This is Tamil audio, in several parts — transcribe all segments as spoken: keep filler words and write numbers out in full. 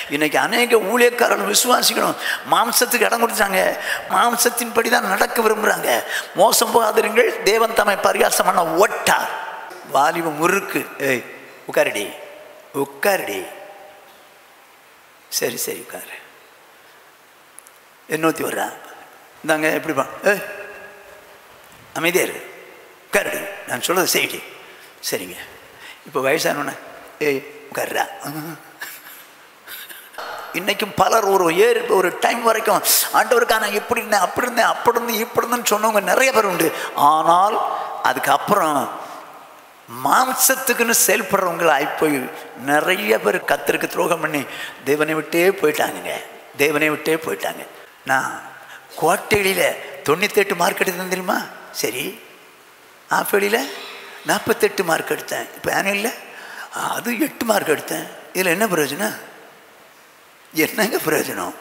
இன்றைக்கி அநேக ஊழியக்காரர்கள் விசுவாசிக்கணும் மாம்சத்துக்கு இடம் கொடுத்தாங்க, மாம்சத்தின் படி தான் நடக்க விரும்புகிறாங்க. மோசம் போகாதிருங்கள், தேவன் தம்மை பரியாசம் பண்ண ஓட்டார். வாலிப முறுக்கு, ஏய் உட்காரடி உட்காரடி, சரி சரி உட்காரு, என்னூற்றி வர்றா இந்தாங்க எப்படிப்பா, ஏய் அமைதியாரு உட்காரடி, நான் சொல்கிறத செய்யடி. சரிங்க. இப்போ வயசானோன்னே ஏய் உட்கார்றா. இன்றைக்கும் பலர் ஒரு ஏறு ஒரு டைம் வரைக்கும் ஆண்டவருக்கா நான் இப்படி இருந்தேன் அப்படி இருந்தேன் அப்படி இருந்தேன் இப்படி இருந்தேன்னு சொன்னவங்க நிறைய பேர் உண்டு. ஆனால் அதுக்கப்புறம் மாம்சத்துக்குன்னு செயல்படுறவங்களை ஆகிப்போய் நிறைய பேர் கர்த்தருக்கு துரோகம் பண்ணி தேவனை விட்டே போயிட்டாங்க, தேவனை விட்டே போயிட்டாங்க. நான் கோட்டையில தொண்ணூத்தெட்டு மார்க் எடுத்தேன் தெரியுமா? சரி, ஆஃப் ஏழியில் நாற்பத்தெட்டு மார்க் எடுத்தேன். இப்போ ஆனுவலில் அது எட்டு மார்க் எடுத்தேன். இதில் என்ன பிரயோஜனம்? என்னங்க பிரயோஜனம்?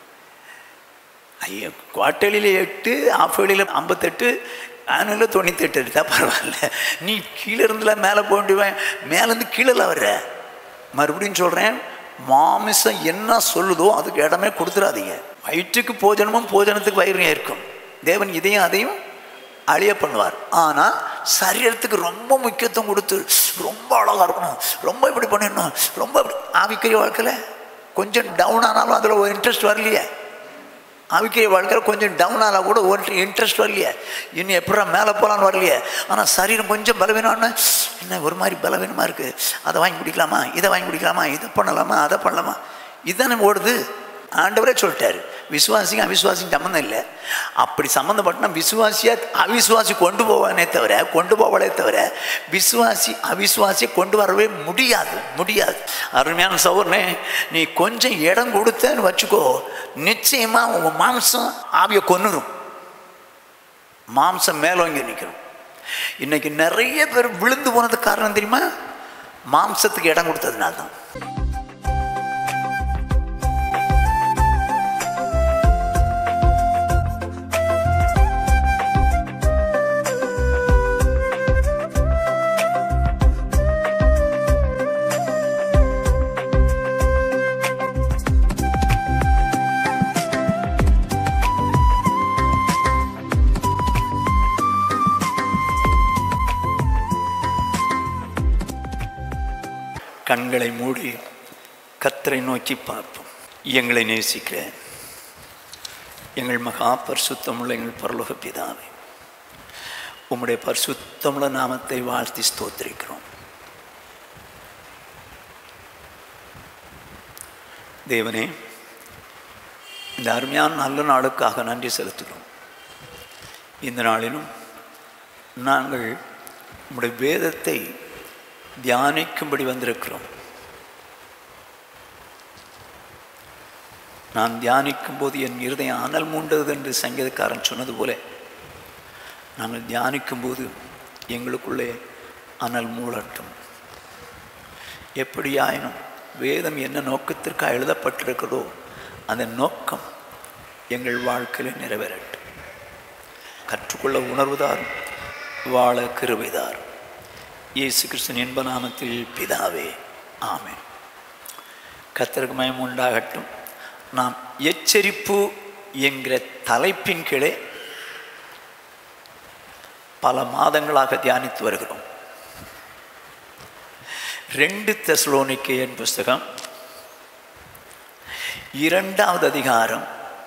ஐயோ, குவார்டர்லியில் எட்டு, ஆஃப் ஏழியில் ஐம்பத்தெட்டு, ஆனுவலில் தொண்ணூத்தெட்டு எடுத்தா பரவாயில்ல. நீ கீழே இருந்துலாம் மேலே போண்டிவேன், மேலேருந்து கீழே வர்ற. மறுபடியும் சொல்கிறேன், மாமிசம் என்ன சொல்லுதோ அதுக்கு இடமே கொடுத்துடாதீங்க. வயிற்றுக்கு போஜனமும் போஜனத்துக்கு வயிறு இருக்கும். தேவன் இதையும் அதையும் அழிய பண்ணுவார். ஆனால் சரீரத்துக்கு ரொம்ப முக்கியத்துவம் கொடுத்து ரொம்ப அழகாக இருக்கணும், ரொம்ப இப்படி பண்ணிடணும், ரொம்ப இப்படி. ஆவிக்குரிய வாழ்க்கையில் கொஞ்சம் டவுன் ஆனாலும் அதில் ஒரு இன்ட்ரெஸ்ட் வரலையே. ஆவிக்குரிய வாழ்க்கையில் கொஞ்சம் டவுன் ஆனால் கூட ஒரு இன்ட்ரெஸ்ட் வரலையே. இன்னும் எப்படா மேலே போகலான்னு வரலையே. ஆனால் சரீரம் கொஞ்சம் பலவீனம்னா என்ன ஒரு மாதிரி பலவீனமாக இருக்குது, அதை வாங்கி குடிக்கலாமா, இதை வாங்கி குடிக்கலாமா, இதை பண்ணலாமா, அதை பண்ணலாமா, இதுதானே ஓடுது. ஆண்டவரே சொல்லிட்டார், விசுவாசிக்கு அவிசுவாசிக்கு சம்மந்தம் இல்லை. அப்படி சம்மந்தப்பட்டனா விசுவாசியாக அவிசுவாசி கொண்டு போவானே தவிர கொண்டு போவாளே தவிர விசுவாசி அவிசுவாசியை கொண்டு வரவே முடியாது முடியாது அருமையான சகோதரனே, நீ கொஞ்சம் இடம் கொடுத்தேன்னு வச்சுக்கோ, நிச்சயமாக உங்கள் மாம்சம் ஆவியை கொன்னுரும், மாம்சம் மேலோங்கி நிற்கணும். இன்னைக்கு நிறைய பேர் விழுந்து போனதுக்கு காரணம் தெரியுமா? மாம்சத்துக்கு இடம் கொடுத்ததுனால தான். கண்களை மூடி கர்த்தரை நோக்கி பார்ப்போம். எங்களை நேசிக்கிற எங்கள் மகா பரிசுத்தமுள்ள எங்கள் பரலோக பிதாவே, உம்முடைய பரிசுத்தமுள்ள நாமத்தை வாழ்த்தி ஸ்தோத்திரிக்கிறோம். தேவனே, இந்த அருமையான நல்ல நாளுக்காக நன்றி செலுத்துகிறோம். இந்த நாளிலும் நாங்கள் உம்முடைய வேதத்தை தியானிக்கும்படி வந்திருக்கிறோம். நான் தியானிக்கும் போது என் இருதயம் அனல் மூண்டது என்று சங்கீதக்காரன் சொன்னது போல, நாங்கள் தியானிக்கும் போது எங்களுக்குள்ளே அனல் மூளட்டும். எப்படியாயினும் வேதம் என்ன நோக்கத்திற்காக எழுதப்பட்டிருக்கிறதோ அந்த நோக்கம் எங்கள் வாழ்க்கையில் நிறைவேறட்டும். கற்றுக்கொள்ள உணர்வுதாரும், வாழ கிருபைதாரும். இயேசு கிறிஸ்துவின் இன்ப நாமத்தில் பிதாவே, ஆமென். கர்த்தருக்கு மகிமை உண்டாகட்டும். நாம் எச்சரிப்பு என்கிற தலைப்பின் கீழே பல மாதங்களாக தியானித்து வருகிறோம். ரெண்டு தெசலோனிக்கேயர் புஸ்தகம் இரண்டாவது அதிகாரம்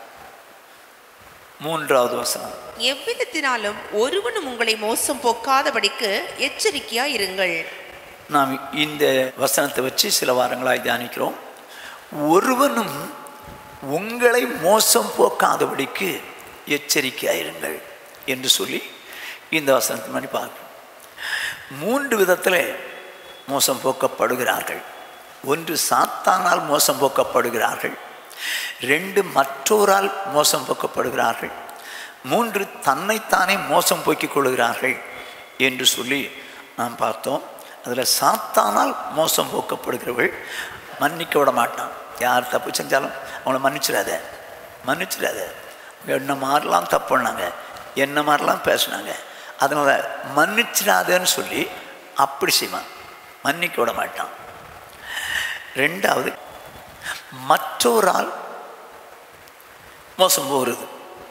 மூன்றாவது வசனம். எவ்விதத்தினாலும் ஒருவனும் உங்களை மோசம் போக்காதபடிக்கு எச்சரிக்கையா இருங்கள். நாம் இந்த வசனத்தை வச்சு சில வாரங்களாய் தியானிக்கிறோம். ஒருவனும் உங்களை மோசம் போக்காதபடிக்கு எச்சரிக்கையாயிருங்கள் என்று சொல்லி இந்த வசனத்தை மாதிரி பார்க்கணும். மூன்று விதத்தில் மோசம் போக்கப்படுகிறார்கள். ஒன்று சாத்தானால் மோசம் போக்கப்படுகிறார்கள், ரெண்டு மற்றோரால் மோசம் போக்கப்படுகிறார்கள், மூன்று தன்னைத்தானே மோசம் போக்கிக் கொள்கிறார்கள் என்று சொல்லி நாம் பார்த்தோம். அதில் சாத்தானால் மோசம் போக்கப்படுகிறவர்கள் மன்னிக்க விட மாட்டான். யார் தப்பு செஞ்சாலும் அவங்கள மன்னிச்சிடாத மன்னிச்சிடாத என்ன மாதிரிலாம் தப்பு பண்ணாங்க, என்ன மாதிரிலாம் பேசினாங்க, அதனால் மன்னிச்சிடாதன்னு சொல்லி அப்படி செய்வான், மன்னிக்க விட மாட்டான். ரெண்டாவது, மற்றோரால் மோசம் போகிறது.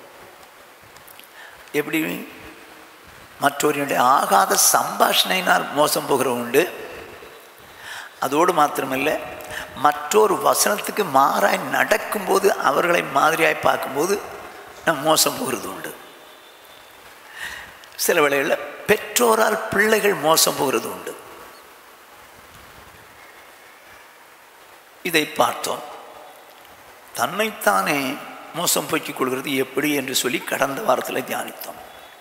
எப்படி? மற்றவர்களுடைய ஆகாத சம்பாஷணையினால் மோசம் போகிற உண்டு. அதோடு மாத்திரமில்லை, மற்றொரு வசனத்துக்கு மாறாய் நடக்கும்போது அவர்களை மாதிரியாய் பார்க்கும்போது நம் மோசம் போகிறது உண்டு. சில வேளைகளில் பெற்றோரால் பிள்ளைகள் மோசம் போகிறது உண்டு. இதை பார்த்தோம். தன்னைத்தானே மோசம் போக்கிக் கொள்கிறது எப்படி என்று சொல்லி கடந்த வாரத்தில் தியானித்தோம்.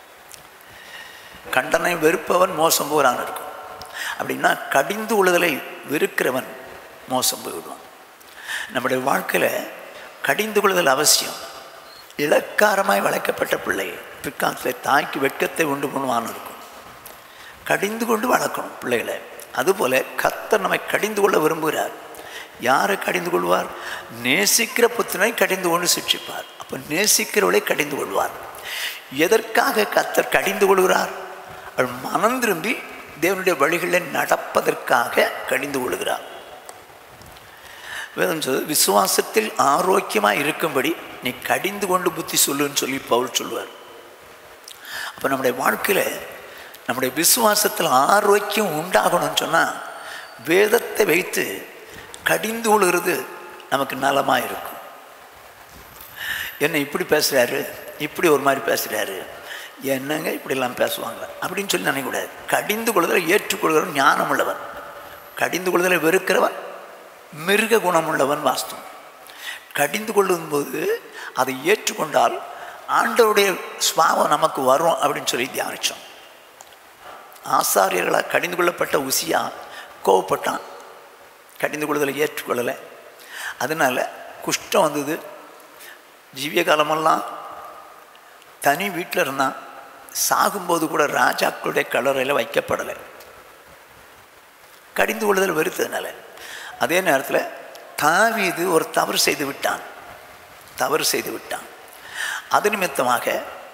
கண்டனை வெறுப்பவன் மோசம் போகிறான் இருக்கும். அப்படின்னா கடிந்து கொள்ளுதலை வெறுக்கிறவன் மோசம் போய்விடுவான். நம்முடைய வாழ்க்கையில் கடிந்து கொள்ளுதல் அவசியம். இளக்காரமாய் வளர்க்கப்பட்ட பிள்ளை பிற்காலத்தில் தாய்க்கு வெட்கத்தை உண்டு பண்ணுவான்னு இருக்கும். கடிந்து கொண்டு வளர்க்கணும் பிள்ளைகளை. அதுபோல் கர்த்தர் நம்மை கடிந்து கொள்ள விரும்புகிறார். யாரை கடிந்து கொள்வார்? நேசிக்கிற புத்திரனை கடிந்து கொண்டு சிட்சிப்பார். அப்போ நேசிக்கிறவளை கடிந்து கொள்வார். எதற்காக கர்த்தர் கடிந்து கொள்கிறார்? அவள் மனம் திரும்பி தேவனுடைய வழிகளில் நடப்பதற்காக கடிந்து கொள்கிறார். வேதம் சொல்வது, விசுவாசத்தில் ஆரோக்கியமாக இருக்கும்படி நீ கடிந்து கொண்டு புத்தி சொல்லுன்னு சொல்லி பவுல் சொல்லுவார். அப்போ நம்முடைய வாழ்க்கையில் நம்முடைய விசுவாசத்தில் ஆரோக்கியம் உண்டாகணும்னு சொன்னால் வேதத்தை வைத்து கடிந்து கொள்கிறது நமக்கு நலமாக இருக்கும். என்ன இப்படி பேசுகிறாரு, இப்படி ஒரு மாதிரி பேசுகிறாரு, என்னங்க இப்படிலாம் பேசுவாங்க அப்படின்னு சொல்லி நினைக்கக்கூடாது. கடிந்து கொள்வதில் ஏற்றுக்கொள்கிறவன் ஞானம் உள்ளவன், கடிந்து கொள்வதில் வெறுக்கிறவன் மிருக குணமுள்ளவன். வாஸ்தவம். கடிந்து கொள்ளும்போது அதை ஏற்றுக்கொண்டால் ஆண்டவருடைய சுபாவம் நமக்கு வரும் அப்படின்னு சொல்லி தியானித்தோம். ஆசாரியர்களாக கடிந்து கொள்ளப்பட்ட உசியா கோவப்பட்டான், கடிந்து கொள்வதில் ஏற்றுக்கொள்ளலை. அதனால் குஷ்டம் வந்தது. ஜீவிய காலமெல்லாம் தனி வீட்டில் இருந்தான். சாகும்போது கூட ராஜாக்களுடைய கல்லறையில் வைக்கப்படலை, கடிந்து கொள்ளுதல் வெறுத்ததுனால. அதே நேரத்தில் தாவீது ஒரு தவறு செய்து விட்டான் தவறு செய்து விட்டான் அது நிமித்தமாக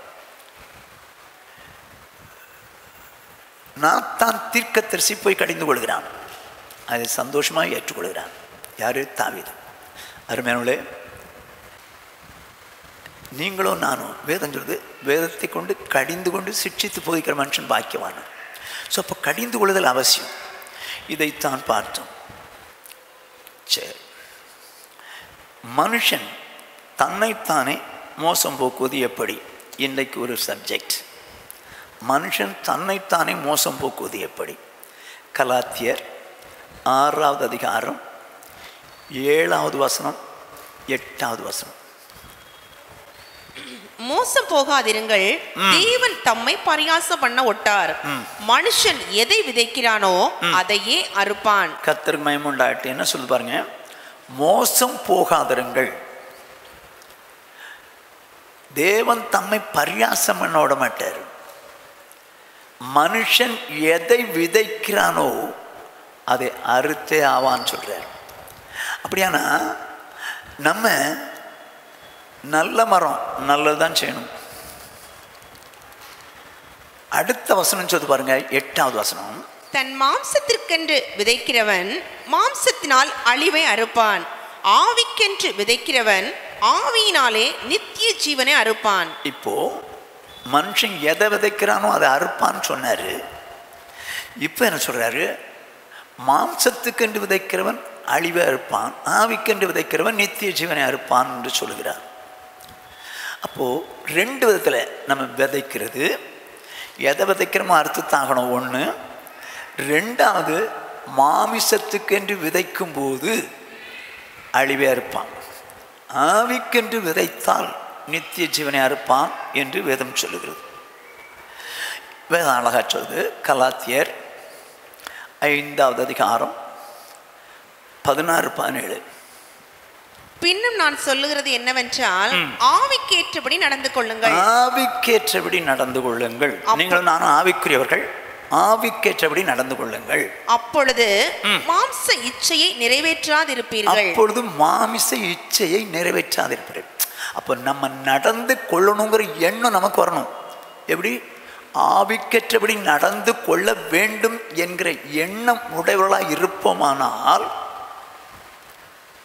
நாத்தான் தீர்க்கதரிசி போய் கடிந்து கொள்கிறான். அதை சந்தோஷமாக ஏற்றுக்கொள்கிறான். யார்? தாவீது. அருமையானவர்களே, நீங்களும் நானும் வேதம் சொல்றது, வேதத்தை கொண்டு கடிந்து கொண்டு சிட்சித்து போதிக்கிற மனுஷன் பாக்கியவான். ஸோ அப்போ கடிந்து கொள்ளுதல் அவசியம். இதைத்தான் பார்த்தோம். சரி, மனுஷன் தன்னைத்தானே மோசம் போக்குவது எப்படி? இன்றைக்கு ஒரு சப்ஜெக்ட். மனுஷன் தன்னைத்தானே மோசம் போக்குவது எப்படி? கலாத்தியர் ஆறாவது அதிகாரம் ஏழாவது வசனம், எட்டாவது வசனம். மோசம் போகாதிருங்கள், தேவன் தம்மை பரியாசம் பண்ண ஒட்டார். மனுஷன் எதை விதைக்கிறானோ அதையே அறுப்பான். கர்த்தருக்கு மகிமை உண்டாகட்டும். என்ன சொல்லு பாருங்க, மோசம் போகாதிருங்கள். தேவன் தம்மை பரியாசம் பண்ண விட மாட்டார். மனுஷன் எதை விதைக்கிறானோ அதை அறுத்தே ஆவான்னு சொல்றார். அப்படியானா நம்ம நல்ல மரம் நல்லதுதான் செய்யணும். அடுத்த வசனம் சொல்லி பாருங்க, எட்டாவது வசனம். தன் மாம்சத்திற்கென்று விதைக்கிறவன் மாம்சத்தினால் அழிவை அறுப்பான், ஆவிக்கென்று விதைக்கிறவன் ஆவியினாலே நித்திய ஜீவனை அறுப்பான். இப்போ மனுஷன் எதை விதைக்கிறானோ அதை அறுப்பான்னு சொன்னாரு. இப்போ என்ன சொல்றாரு? மாம்சத்துக்கென்று விதைக்கிறவன் அழிவை அறுப்பான், ஆவிக்கென்று விதைக்கிறவன் நித்திய ஜீவனை அறுப்பான் என்று சொல்லுகிறார். அப்போது ரெண்டு விதத்தில் நம்ம விதைக்கிறது, எதை விதைக்கிறோமோ அறுத்துத்தாகணும் ஒன்று. ரெண்டாவது, மாமிசத்துக்கென்று விதைக்கும் போது அழிவை அறுப்பான், ஆவிக்கென்று விதைத்தால் நித்திய ஜீவனை அறுப்பான் என்று வேதம் சொல்லுகிறது. வேதம் அழகா சொல்லுது. கலாத்தியர் ஐந்தாவது அதிகாரம் பதினாறு பதினேழு. பின்னும் நான் சொல்லுகிறது என்னவென்றால், ஆவிக்கேற்றபடி நடந்து கொள்ளுங்கள். ஆவிக்கேற்றபடி நடந்து கொள்ளுங்கள். நீங்கள் நானும் ஆவிக்குரியவர்கள், ஆவிக்கேற்றபடி நடந்து கொள்ளுங்கள். அப்பொழுது மாம்ச இச்சையை நிறைவேற்றாதிருப்பீர்கள். அப்பொழுது மாமிச இச்சையை நிறைவேற்றாதிருப்பீர்கள். அப்போ நம்ம நடந்து கொள்ளணுங்கிற எண்ணம் நமக்கு வரணும். எப்படி? ஆவிக்கேற்றபடி நடந்து கொள்ள வேண்டும் என்கிற எண்ணம் உடையவர்களாக இருப்போமானால்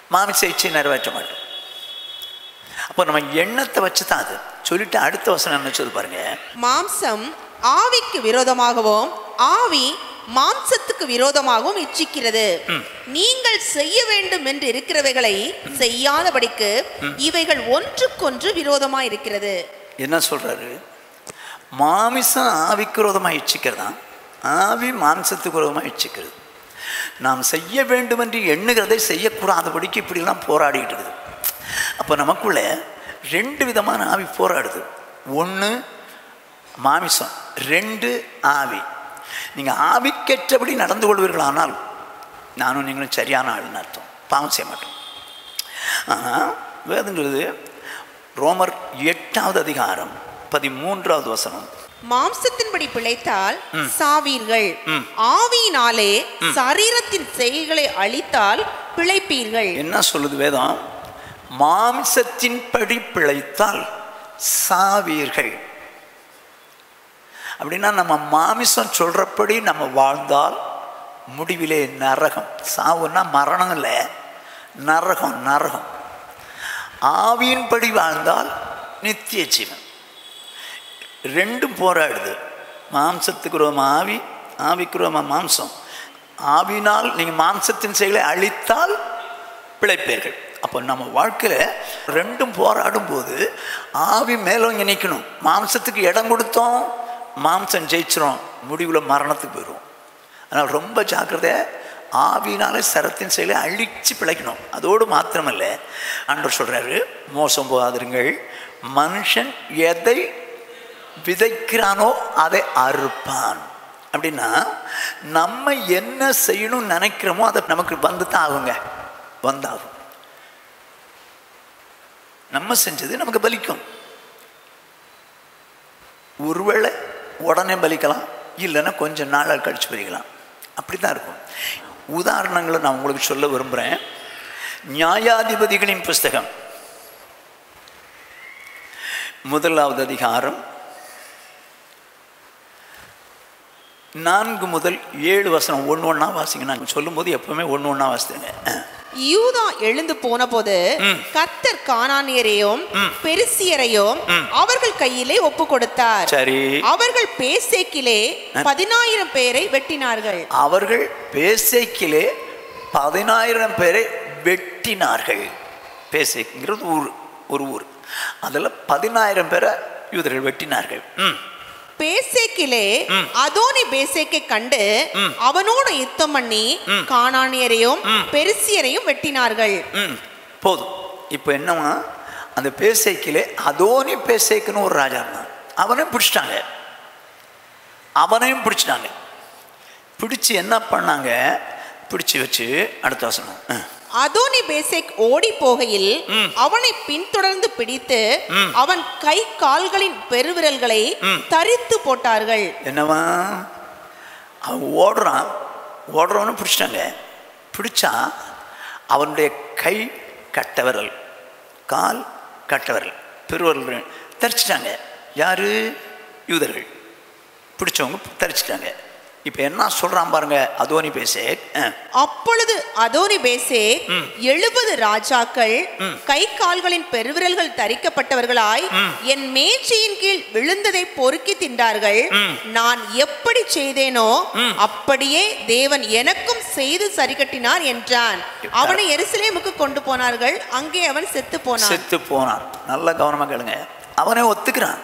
மாமிச இச்சை நிறைவேற்ற மாட்டோம். அப்போ நம்ம எண்ணத்தை வச்சு தான் அது சொல்லிட்டு அடுத்த வசனம் என்ன சொல்லி பாருங்க. மாம்சம் ஆவிக்கு விரோதமாகவும் ஆவி மாம்சத்துக்கு விரோதமாகவும் இச்சிக்கிறது. நீங்கள் செய்ய வேண்டும் என்று இருக்கிறவைகளை செய்யாதபடிக்கு இவைகள் ஒன்றுக்கொன்று விரோதமா இருக்கிறது. என்ன சொல்றாரு? மாமிசம் ஆவிக்கு விரோதமாக இச்சிக்கிறதா, ஆவி மாம்சத்துக்கு விரோதமாக இச்சிக்கிறது. நாம் செய்ய வேண்டும் என்று எண்ணுகிறதை செய்யக்கூடாதபடிக்கு இப்படிலாம் போராடிட்டு இருக்குது. அப்போ நமக்குள்ள ரெண்டு விதமான ஆவி போராடுது. ஒன்று மாமிசம், ரெண்டு ஆவி. நீங்கள் ஆவிக்கேற்றபடி நடந்து கொள்வீர்களானால் நானும் நீங்களும் சரியான ஆளுன்னு அர்த்தம், பாவம் செய்ய மாட்டோம். ஆனால் வேதங்கிறது ரோமர் எட்டாவது அதிகாரம் பதிமூன்றாவது வசனம், மாம்சத்தின்படி பிழைத்தால் சாவீர்கள், ஆவியினாலே சரீரத்தின் செயல்களை அழித்தால் பிழைப்பீர்கள். என்ன சொல்லுது வேதம்? மாம்சத்தின்படி பிழைத்தால் சாவீர்கள். அப்படின்னா நம்ம மாமிசம் சொல்றபடி நம்ம வாழ்ந்தால் முடிவிலே நரகம். சாவுன்னா மரணம் இல்லை, நரகம் நரகம். ஆவியின்படி வாழ்ந்தால் நித்திய ஜீவன். ரெண்டும் போராடுது. மாம்சத்துக்கு ரோம ஆவி, ஆவிக்கு ரோம மாம்சம். ஆவினால் நீங்கள் மாம்சத்தின் செயலை அழித்தால் பிழைப்பீர்கள். அப்போ நம்ம வாழ்க்கையில் ரெண்டும் போராடும் போது ஆவி மேலோங்கி நிற்கணும். மாம்சத்துக்கு இடம் கொடுத்தோம், மாம்சம் ஜெயிச்சிரும், முடிவில் மரணத்துக்கு போயிடும். அதனால் ரொம்ப ஜாக்கிரதை. ஆவினாலே சரத்தின் செயலை அழித்து பிழைக்கணும். அதோடு மாத்திரமல்ல, ஆண்டவர் சொல்கிறாரு, மோசம் போகாதிருங்கள், மனுஷன் எதை விதைக்கிறானோ அதை அறுப்பான். அப்படின்னா நம்ம என்ன செய்யணும்னு நினைக்கிறோமோ அதை நமக்கு வந்து தான் ஆகுங்க, வந்தாகும். நம்ம செஞ்சது நமக்கு பலிக்கும். ஒருவேளை உடனே பலிக்கலாம், இல்லைன்னா கொஞ்சம் நாளாக கழிச்சு பலிக்கலாம். அப்படி தான் இருக்கும். உதாரணங்களை நான் உங்களுக்கு சொல்ல விரும்புகிறேன். நியாயாதிபதிகளின் புஸ்தகம் முதலாவது அதிகாரம் நான்கு முதல் ஏழு வசனம் ஒன்று ஒன்றா வாசிங்க. நான் சொல்லும்போது எப்பவுமே ஒன்று ஒன்றா வாசித்துங்க. யூதா எழுந்து போன போது கர்த்தர் கானானியரையும் பெரிசியரையும் அவர்கள் கையிலே ஒப்பு கொடுத்தார். சரி. அவர்கள் பேசேக்கிலே பதினாயிரம் பேரை வெட்டினார்கள். அவர்கள் பேசேக்கிலே பதினாயிரம் பேரை வெட்டினார்கள். பேசேக்குங்கிறது ஊர், ஒரு ஊர். அதில் பதினாயிரம் பேரை யூதர்கள் வெட்டினார்கள். பேசேக்கிலே அதோனி பேசேக்கை கண்டு அவனோடு யுத்தம் பண்ணி கானானியரையும் பெரிசியரையும் வெட்டினார்கள். போதும். இப்போ என்னவா, அந்த பேசேக்கிலே அதோனி பேசேக்குன்னு ஒரு ராஜா இருந்தான். அவனையும் பிடிச்சிட்டாங்க, அவனையும் பிடிச்சிட்டாங்க. பிடிச்சி என்ன பண்ணாங்க? பிடிச்சி வச்சு அடுத்த வசனம், அதோனி பேசேக் ஓடி போகையில் அவனை பின்தொடர்ந்து பிடித்து அவன் கை கால்களின் பெருவிரல்களை தரித்து போட்டார்கள். என்னவா, அவன் ஓடுறான், ஓடுறவனு பிடிச்சிட்டாங்க. பிடிச்சா அவனுடைய கை கட்டவிரல், கால் கட்டவிரல், பெருவிரல் தரிச்சிட்டாங்க. யாரு? யூதர்கள். பிடிச்சவங்க தரிச்சிட்டாங்க. இப்ப என்ன சொல்றான் பாருங்க அதோனி பேசேக். அப்பொழுது அதோனி பேசேக் எழுபது ராஜாக்கள் கை கால்களின் பெருவிரல்கள் தரிக்கப்பட்டவர்களாய் என் மேஜையின் கீழ் விழுந்ததை பொறுக்கி தின்றார்கள். நான் எப்படி செய்தேனோ அப்படியே தேவன் எனக்கும் செய்து சரி கட்டினார் என்றான். அவனை எருசலேமுக்கு கொண்டு போனார்கள். அங்கே அவன் செத்து போனான். செத்து போனான். நல்ல கவனமா கேளுங்க. அவனே ஒத்துக்கிறான்,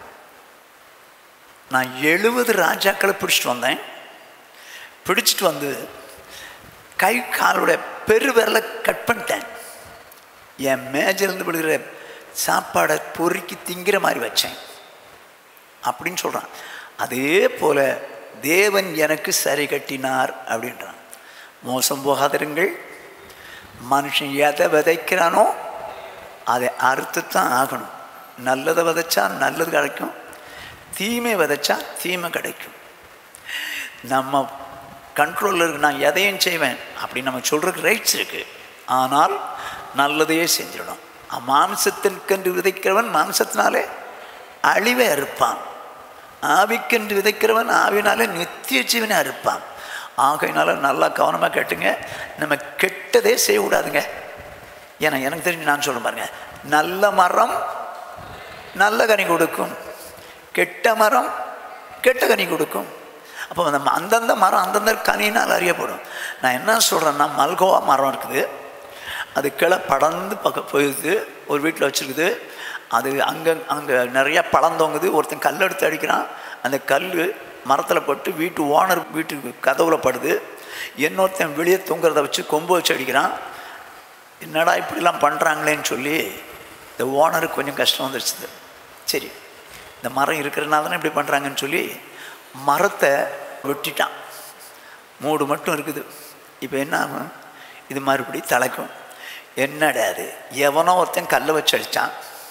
நான் எழுபது ராஜாக்களை பிடிச்சிட்டு வந்தேன். பிடிச்சிட்டு வந்து கை காலுடைய பெருவிரலை கட் பண்ணிட்டேன். என் மேஜிலிருந்து விழுகிற சாப்பாடை பொறுக்கி திங்கிற மாதிரி வச்சேன் அப்படின்னு சொல்கிறான். அதே போல் தேவன் எனக்கு சரி கட்டினார் அப்படின்றான். மோசம் போகாதிருங்கள், மனுஷன் எதை விதைக்கிறானோ அதை அறுத்துத்தான் ஆகணும். நல்லதை விதைச்சா நல்லது கிடைக்கும், தீமை விதைச்சா தீமை கிடைக்கும். நம்ம கண்ட்ரோலில் இருக்கு. நான் எதையும் செய்வேன் அப்படின்னு நம்ம சொல்கிறதுக்கு ரைட்ஸ் இருக்குது. ஆனால் நல்லதையே செஞ்சிடணும். மாம்சத்திற்கென்று விதைக்கிறவன் மாம்சத்தினாலே அழிவை அறுப்பான், ஆவிக்கென்று விதைக்கிறவன் ஆவினாலே நித்திய ஜீவனை அறுப்பான். ஆகையினால நல்லா கவனமாக கேட்டுங்க. நம்ம கெட்டதே செய்யக்கூடாதுங்க. ஏன்னா எனக்கு தெரிஞ்சு நான் சொல்ல பாருங்க, நல்ல மரம் நல்ல கனி கொடுக்கும், கெட்ட மரம் கெட்ட கனி கொடுக்கும். அப்போ நம்ம அந்தந்த மரம் அந்தந்த கனினால் அறியப்படும். நான் என்ன சொல்கிறேன்னா, மல்கோவா மரம் இருக்குது, அது கிளை படர்ந்து பக்கம் போயிடுது, ஒரு வீட்டில் வச்சுருக்குது. அது அங்கே அங்கே நிறையா பழந்தோங்குது. ஒருத்தன் கல் எடுத்து அடிக்கிறான், அந்த கல் மரத்தில் பட்டு வீட்டு ஓனர் வீட்டுக்கு கதவுல படுது. இன்னொருத்தன் வெளியே தூங்குறத வச்சு கொம்பு வச்சு அடிக்கிறான். என்னடா இப்படிலாம் பண்ணுறாங்களேன்னு சொல்லி இந்த ஓனருக்கு கொஞ்சம் கஷ்டம் வந்துடுச்சு. சரி, இந்த மரம் இருக்கிறதுனால தானே இப்படி பண்ணுறாங்கன்னு சொல்லி மரத்தை வெட்டிட்டான். மூடு மட்டும் இருக்குது. இப்போ என்ன ஆகும், இது மறுபடி தலைக்கும். என்னடா அது, எவனோ ஒருத்தன் கல்லை வச்சு அடித்தான்,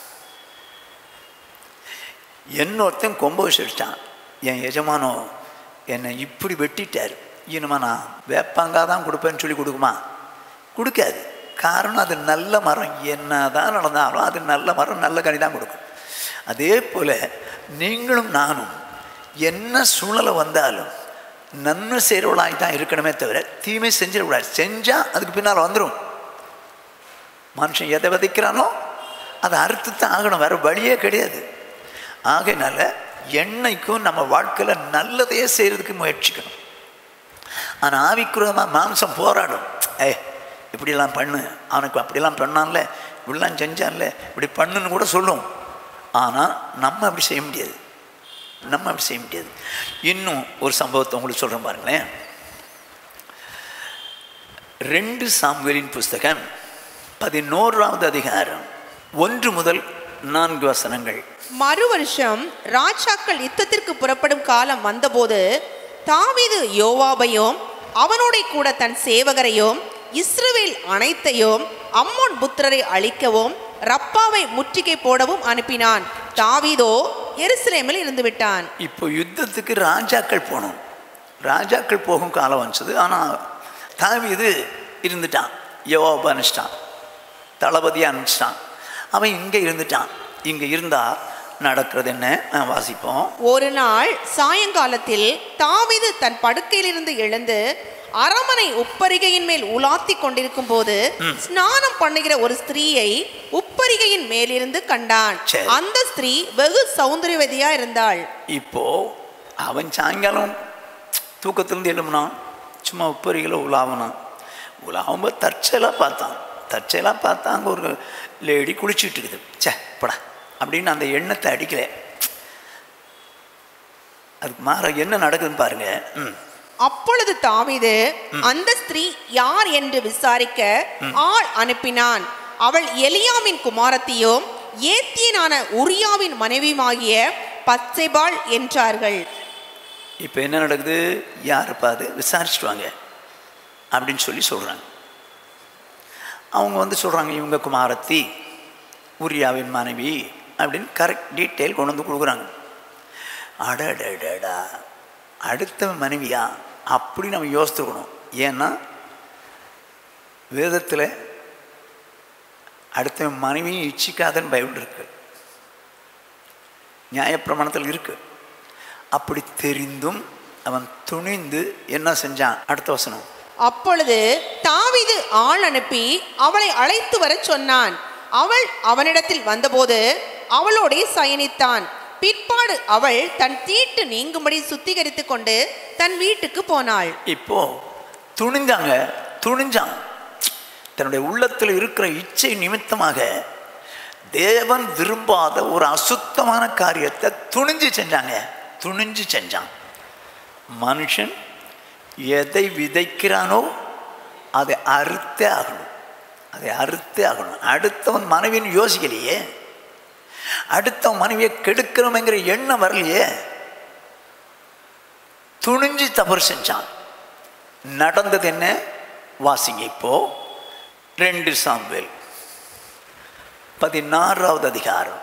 இன்னொருத்தன் கொம்பு வச்சு அடித்தான். என் எஜமானோ என்னை இப்படி வெட்டிட்டார், இனிமா நான் வேப்பாங்காய் தான் கொடுப்பேன்னு சொல்லி கொடுக்குமா? கொடுக்காது. காரணம் அது நல்ல மரம். என்ன தான் நடந்தாலும் அது நல்ல மரம், நல்ல கனி தான் கொடுக்கும். அதே போல் நீங்களும் நானும் என்ன சூழ்நிலை வந்தாலும் நன்மை செய்கிறவளாய் தான் இருக்கணுமே தவிர தீமை செஞ்சிடக்கூடாது. செஞ்சால் அதுக்கு பின்னால் வந்துடும். மனுஷன் எதை விதைக்கிறானோ அதை அறுத்து தான் ஆகணும், வேறு வழியே கிடையாது. ஆகையினால என்னைக்கும் நம்ம வாழ்க்கையில் நல்லதையே செய்கிறதுக்கு முயற்சிக்கணும். ஆனால் ஆவிக்குரியமாக மாம்சம் போராடும். ஏ இப்படிலாம் பண்ணு, அவனுக்கு அப்படிலாம் பண்ணான்ல, இப்படிலாம் செஞ்சான்ல, இப்படி பண்ணுன்னு கூட சொல்லும். ஆனால் நம்ம அப்படி செய்ய முடியாது, நம்ம அப்படி செய்ய முடியாது. இன்னும் ஒரு சம்பவத்தை உங்களுக்கு சொல்கிறேன் பாருங்களேன். ரெண்டு சாமுவேலின் புஸ்தகம் பதினோராவது அதிகாரம் ஒன்று முதல் நான்கு வசனங்கள். மறு வருஷம் ராஜாக்கள் யுத்தத்திற்கு புறப்படும் காலம் வந்தபோது தாவீது யோவாபையும் அவனோட கூட தன் சேவகரையும் இஸ்ரவேல் அனைத்தையும் அம்மோன் புத்திரரை அழிக்கவும் ரப்பாவை முற்றுகை போடவும் அனுப்பினான். தாவீதோ எருசலேமில் இருந்து விட்டான். இப்போ யுத்தத்துக்கு ராஜாக்கள் போகணும், ராஜாக்கள் போகும் காலம் வந்துச்சது. ஆனால் தாவீது இருந்துட்டான், யோவாபை அனுப்பிச்சிட்டான், தளபதியை அனுப்பிச்சிட்டான். அவன் இங்கே இருந்துட்டான். இங்கே இருந்தால் நடக்கிறது என்ன வாசிப்போம். ஒரு நாள் சாயங்காலத்தில் தாவீது தன் படுக்கையிலிருந்து எழுந்து அரமனை உப்பரிகையின் மேல் உலாத்தி கொண்டிருக்கும் போது ஸ்நானம் பண்ணுகிற ஒரு ஸ்திரீயை உப்பரிகையின் மேலிருந்து கண்டான். அந்த ஸ்திரீ வெகு சௌந்தரியவதியா இருந்தாள். இப்போ அவன் சாயங்காலம் தூக்கத்திலிருந்து எழும்பினான், சும்மா உப்பரிகையில் உலாவனான். உலாவும்போது தற்செயலாக பார்த்தான். தற்செயலாக பார்த்தா அங்கே ஒரு லேடி குளிச்சுட்டு இருக்குது. சே படா அப்படின்னு அந்த எண்ணத்தை அடிக்கல. அதுக்கு மாற என்ன நடக்குதுன்னு பாருங்க. ம் அப்பொழுது தாவீது அந்த ஸ்திரீ யார் என்று விசாரிக்க ஆள் அனுப்பினான். அவள் எலியாமின் குமாரத்தியும் ஏத்தியனான உரியாவின் மனைவியுமாகிய பத்சேபாள் என்றார்கள். இப்போ என்ன நடக்குது, யாருப்பா அது, விசாரிச்சுட்டு வாங்க அப்படின்னு சொல்லி சொல்கிறாங்க. அவங்க வந்து சொல்கிறாங்க, இவங்க குமாரத்தி, உரியாவின் மனைவி அப்படின்னு கரெக்ட் டீட்டெயில் கொண்டு வந்து கொடுக்குறாங்க. அடடடா, அடுத்த மனைவியா அப்படி நம்ம யோசித்துக்கணும். ஏன்னா வேதத்தில் அடுத்த மனைவியும் இச்சிக்காதன்னு பைபிள் இருக்கு, நியாயப்பிரமாணத்தில் இருக்கு. அப்படி தெரிந்தும் அவன் துணிந்து என்ன செஞ்சான்? அடுத்த வசனம். அப்பொழுது தாவீது ஆள் அனுப்பி அவளை அழைத்து வர சொன்னான். அவள் அவனிடத்தில் வந்தபோது அவளோட சயனித்தான். பிற்பாடு அவள் தன் தீட்டு நீங்கும்படி சுத்திகரித்து கொண்டு தன் வீட்டுக்கு போனாள். இப்போ துணிஞ்சாங்க, துணிஞ்சான். தன்னுடைய உள்ளத்தில் இருக்கிற இச்சை நிமித்தமாக தேவன் விரும்பாத ஒரு அசுத்தமான காரியத்தை துணிஞ்சு செஞ்சாங்க, துணிஞ்சு செஞ்சான். மனுஷன் எதை விதைக்கிறானோ அதை அறுத்தே ஆகணும், அதை அறுத்தே ஆகணும். அடுத்தவன் மனைவின்னு யோசிக்கலையே, அடுத்தவன் மனைவியை கெடுக்கிறோம்ங்கிற எண்ணம் வரலையே, துணிஞ்சு தவறு செஞ்சான். நடந்தது என்ன வாசிங்க. இப்போ ரெண்டு சாமுவேல் பதினாறாவது அதிகாரம்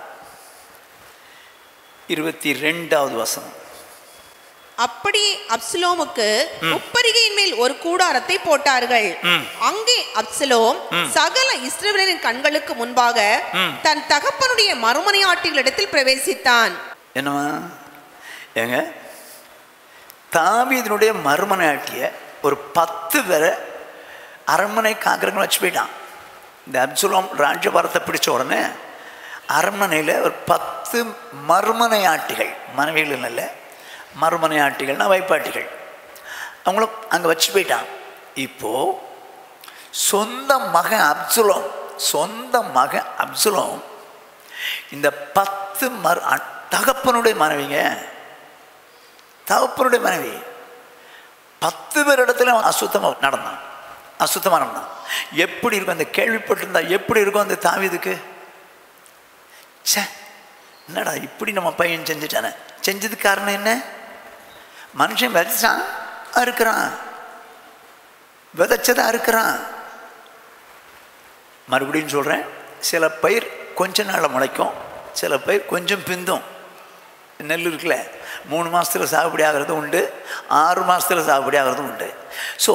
இருபத்தி ரெண்டாவது வசனம். அப்படி அப்சலோமுக்கு உப்பரிகையின் மேல் ஒரு கூடாரத்தை போட்டார்கள். அங்கே அப்சலோம் சகல இஸ்ரவேலின் கண்களுக்கு முன்பாக தன் தகப்பனுடைய மறுமனையாட்டிகளிடத்தில் பிரவேசித்தான். என்னவா ஏங்க, தாவீதினுடைய மறுமனையாட்டிய ஒரு பத்து பேரை அரண்மனை காக்கிறவங்க வச்சு போயிட்டான். இந்த அப்சலோம் ராஜ்யபாரத்தை பிடிச்ச உடனே அரண்மனையில் ஒரு பத்து மறுமனை ஆட்டிகள், மனைவிகள் இல்லை, மறுமனை ஆட்டிகள்னா வைப்பாட்டிகள், அவங்கள அங்கே வச்சு போயிட்டான். இப்போது சொந்த மகன் அப்சலோம், சொந்த மகன் அப்சலோம் இந்த பத்து மறு தகப்பனுடைய மனைவிங்க, தகப்பனுடைய மனைவி பத்து பேர் இடத்துல அசுத்தமாக நடந்தான், அசுத்தமாக நடந்தான். எப்படி இருக்கும் அந்த கேள்விப்பட்டிருந்தா எப்படி இருக்கும் அந்த தாவீதுக்கு? சே, என்னடா இப்படி நம்ம பையன் செஞ்சுட்டானே. செஞ்சதுக்கு காரணம் என்ன? மனுஷன் விதைச்சான் அறுக்கிறான், விதைச்சதை அறுக்கிறான். மறுபடியும் சொல்கிறேன், சில பயிர் கொஞ்ச நாளில் முளைக்கும், சில பயிர் கொஞ்சம் பிந்தும். நெல் இருக்குல்ல, மூணு மாதத்தில் சாகுபடி ஆகிறதும் உண்டு, ஆறு மாதத்தில் சாகுபடி ஆகிறதும் உண்டு. ஸோ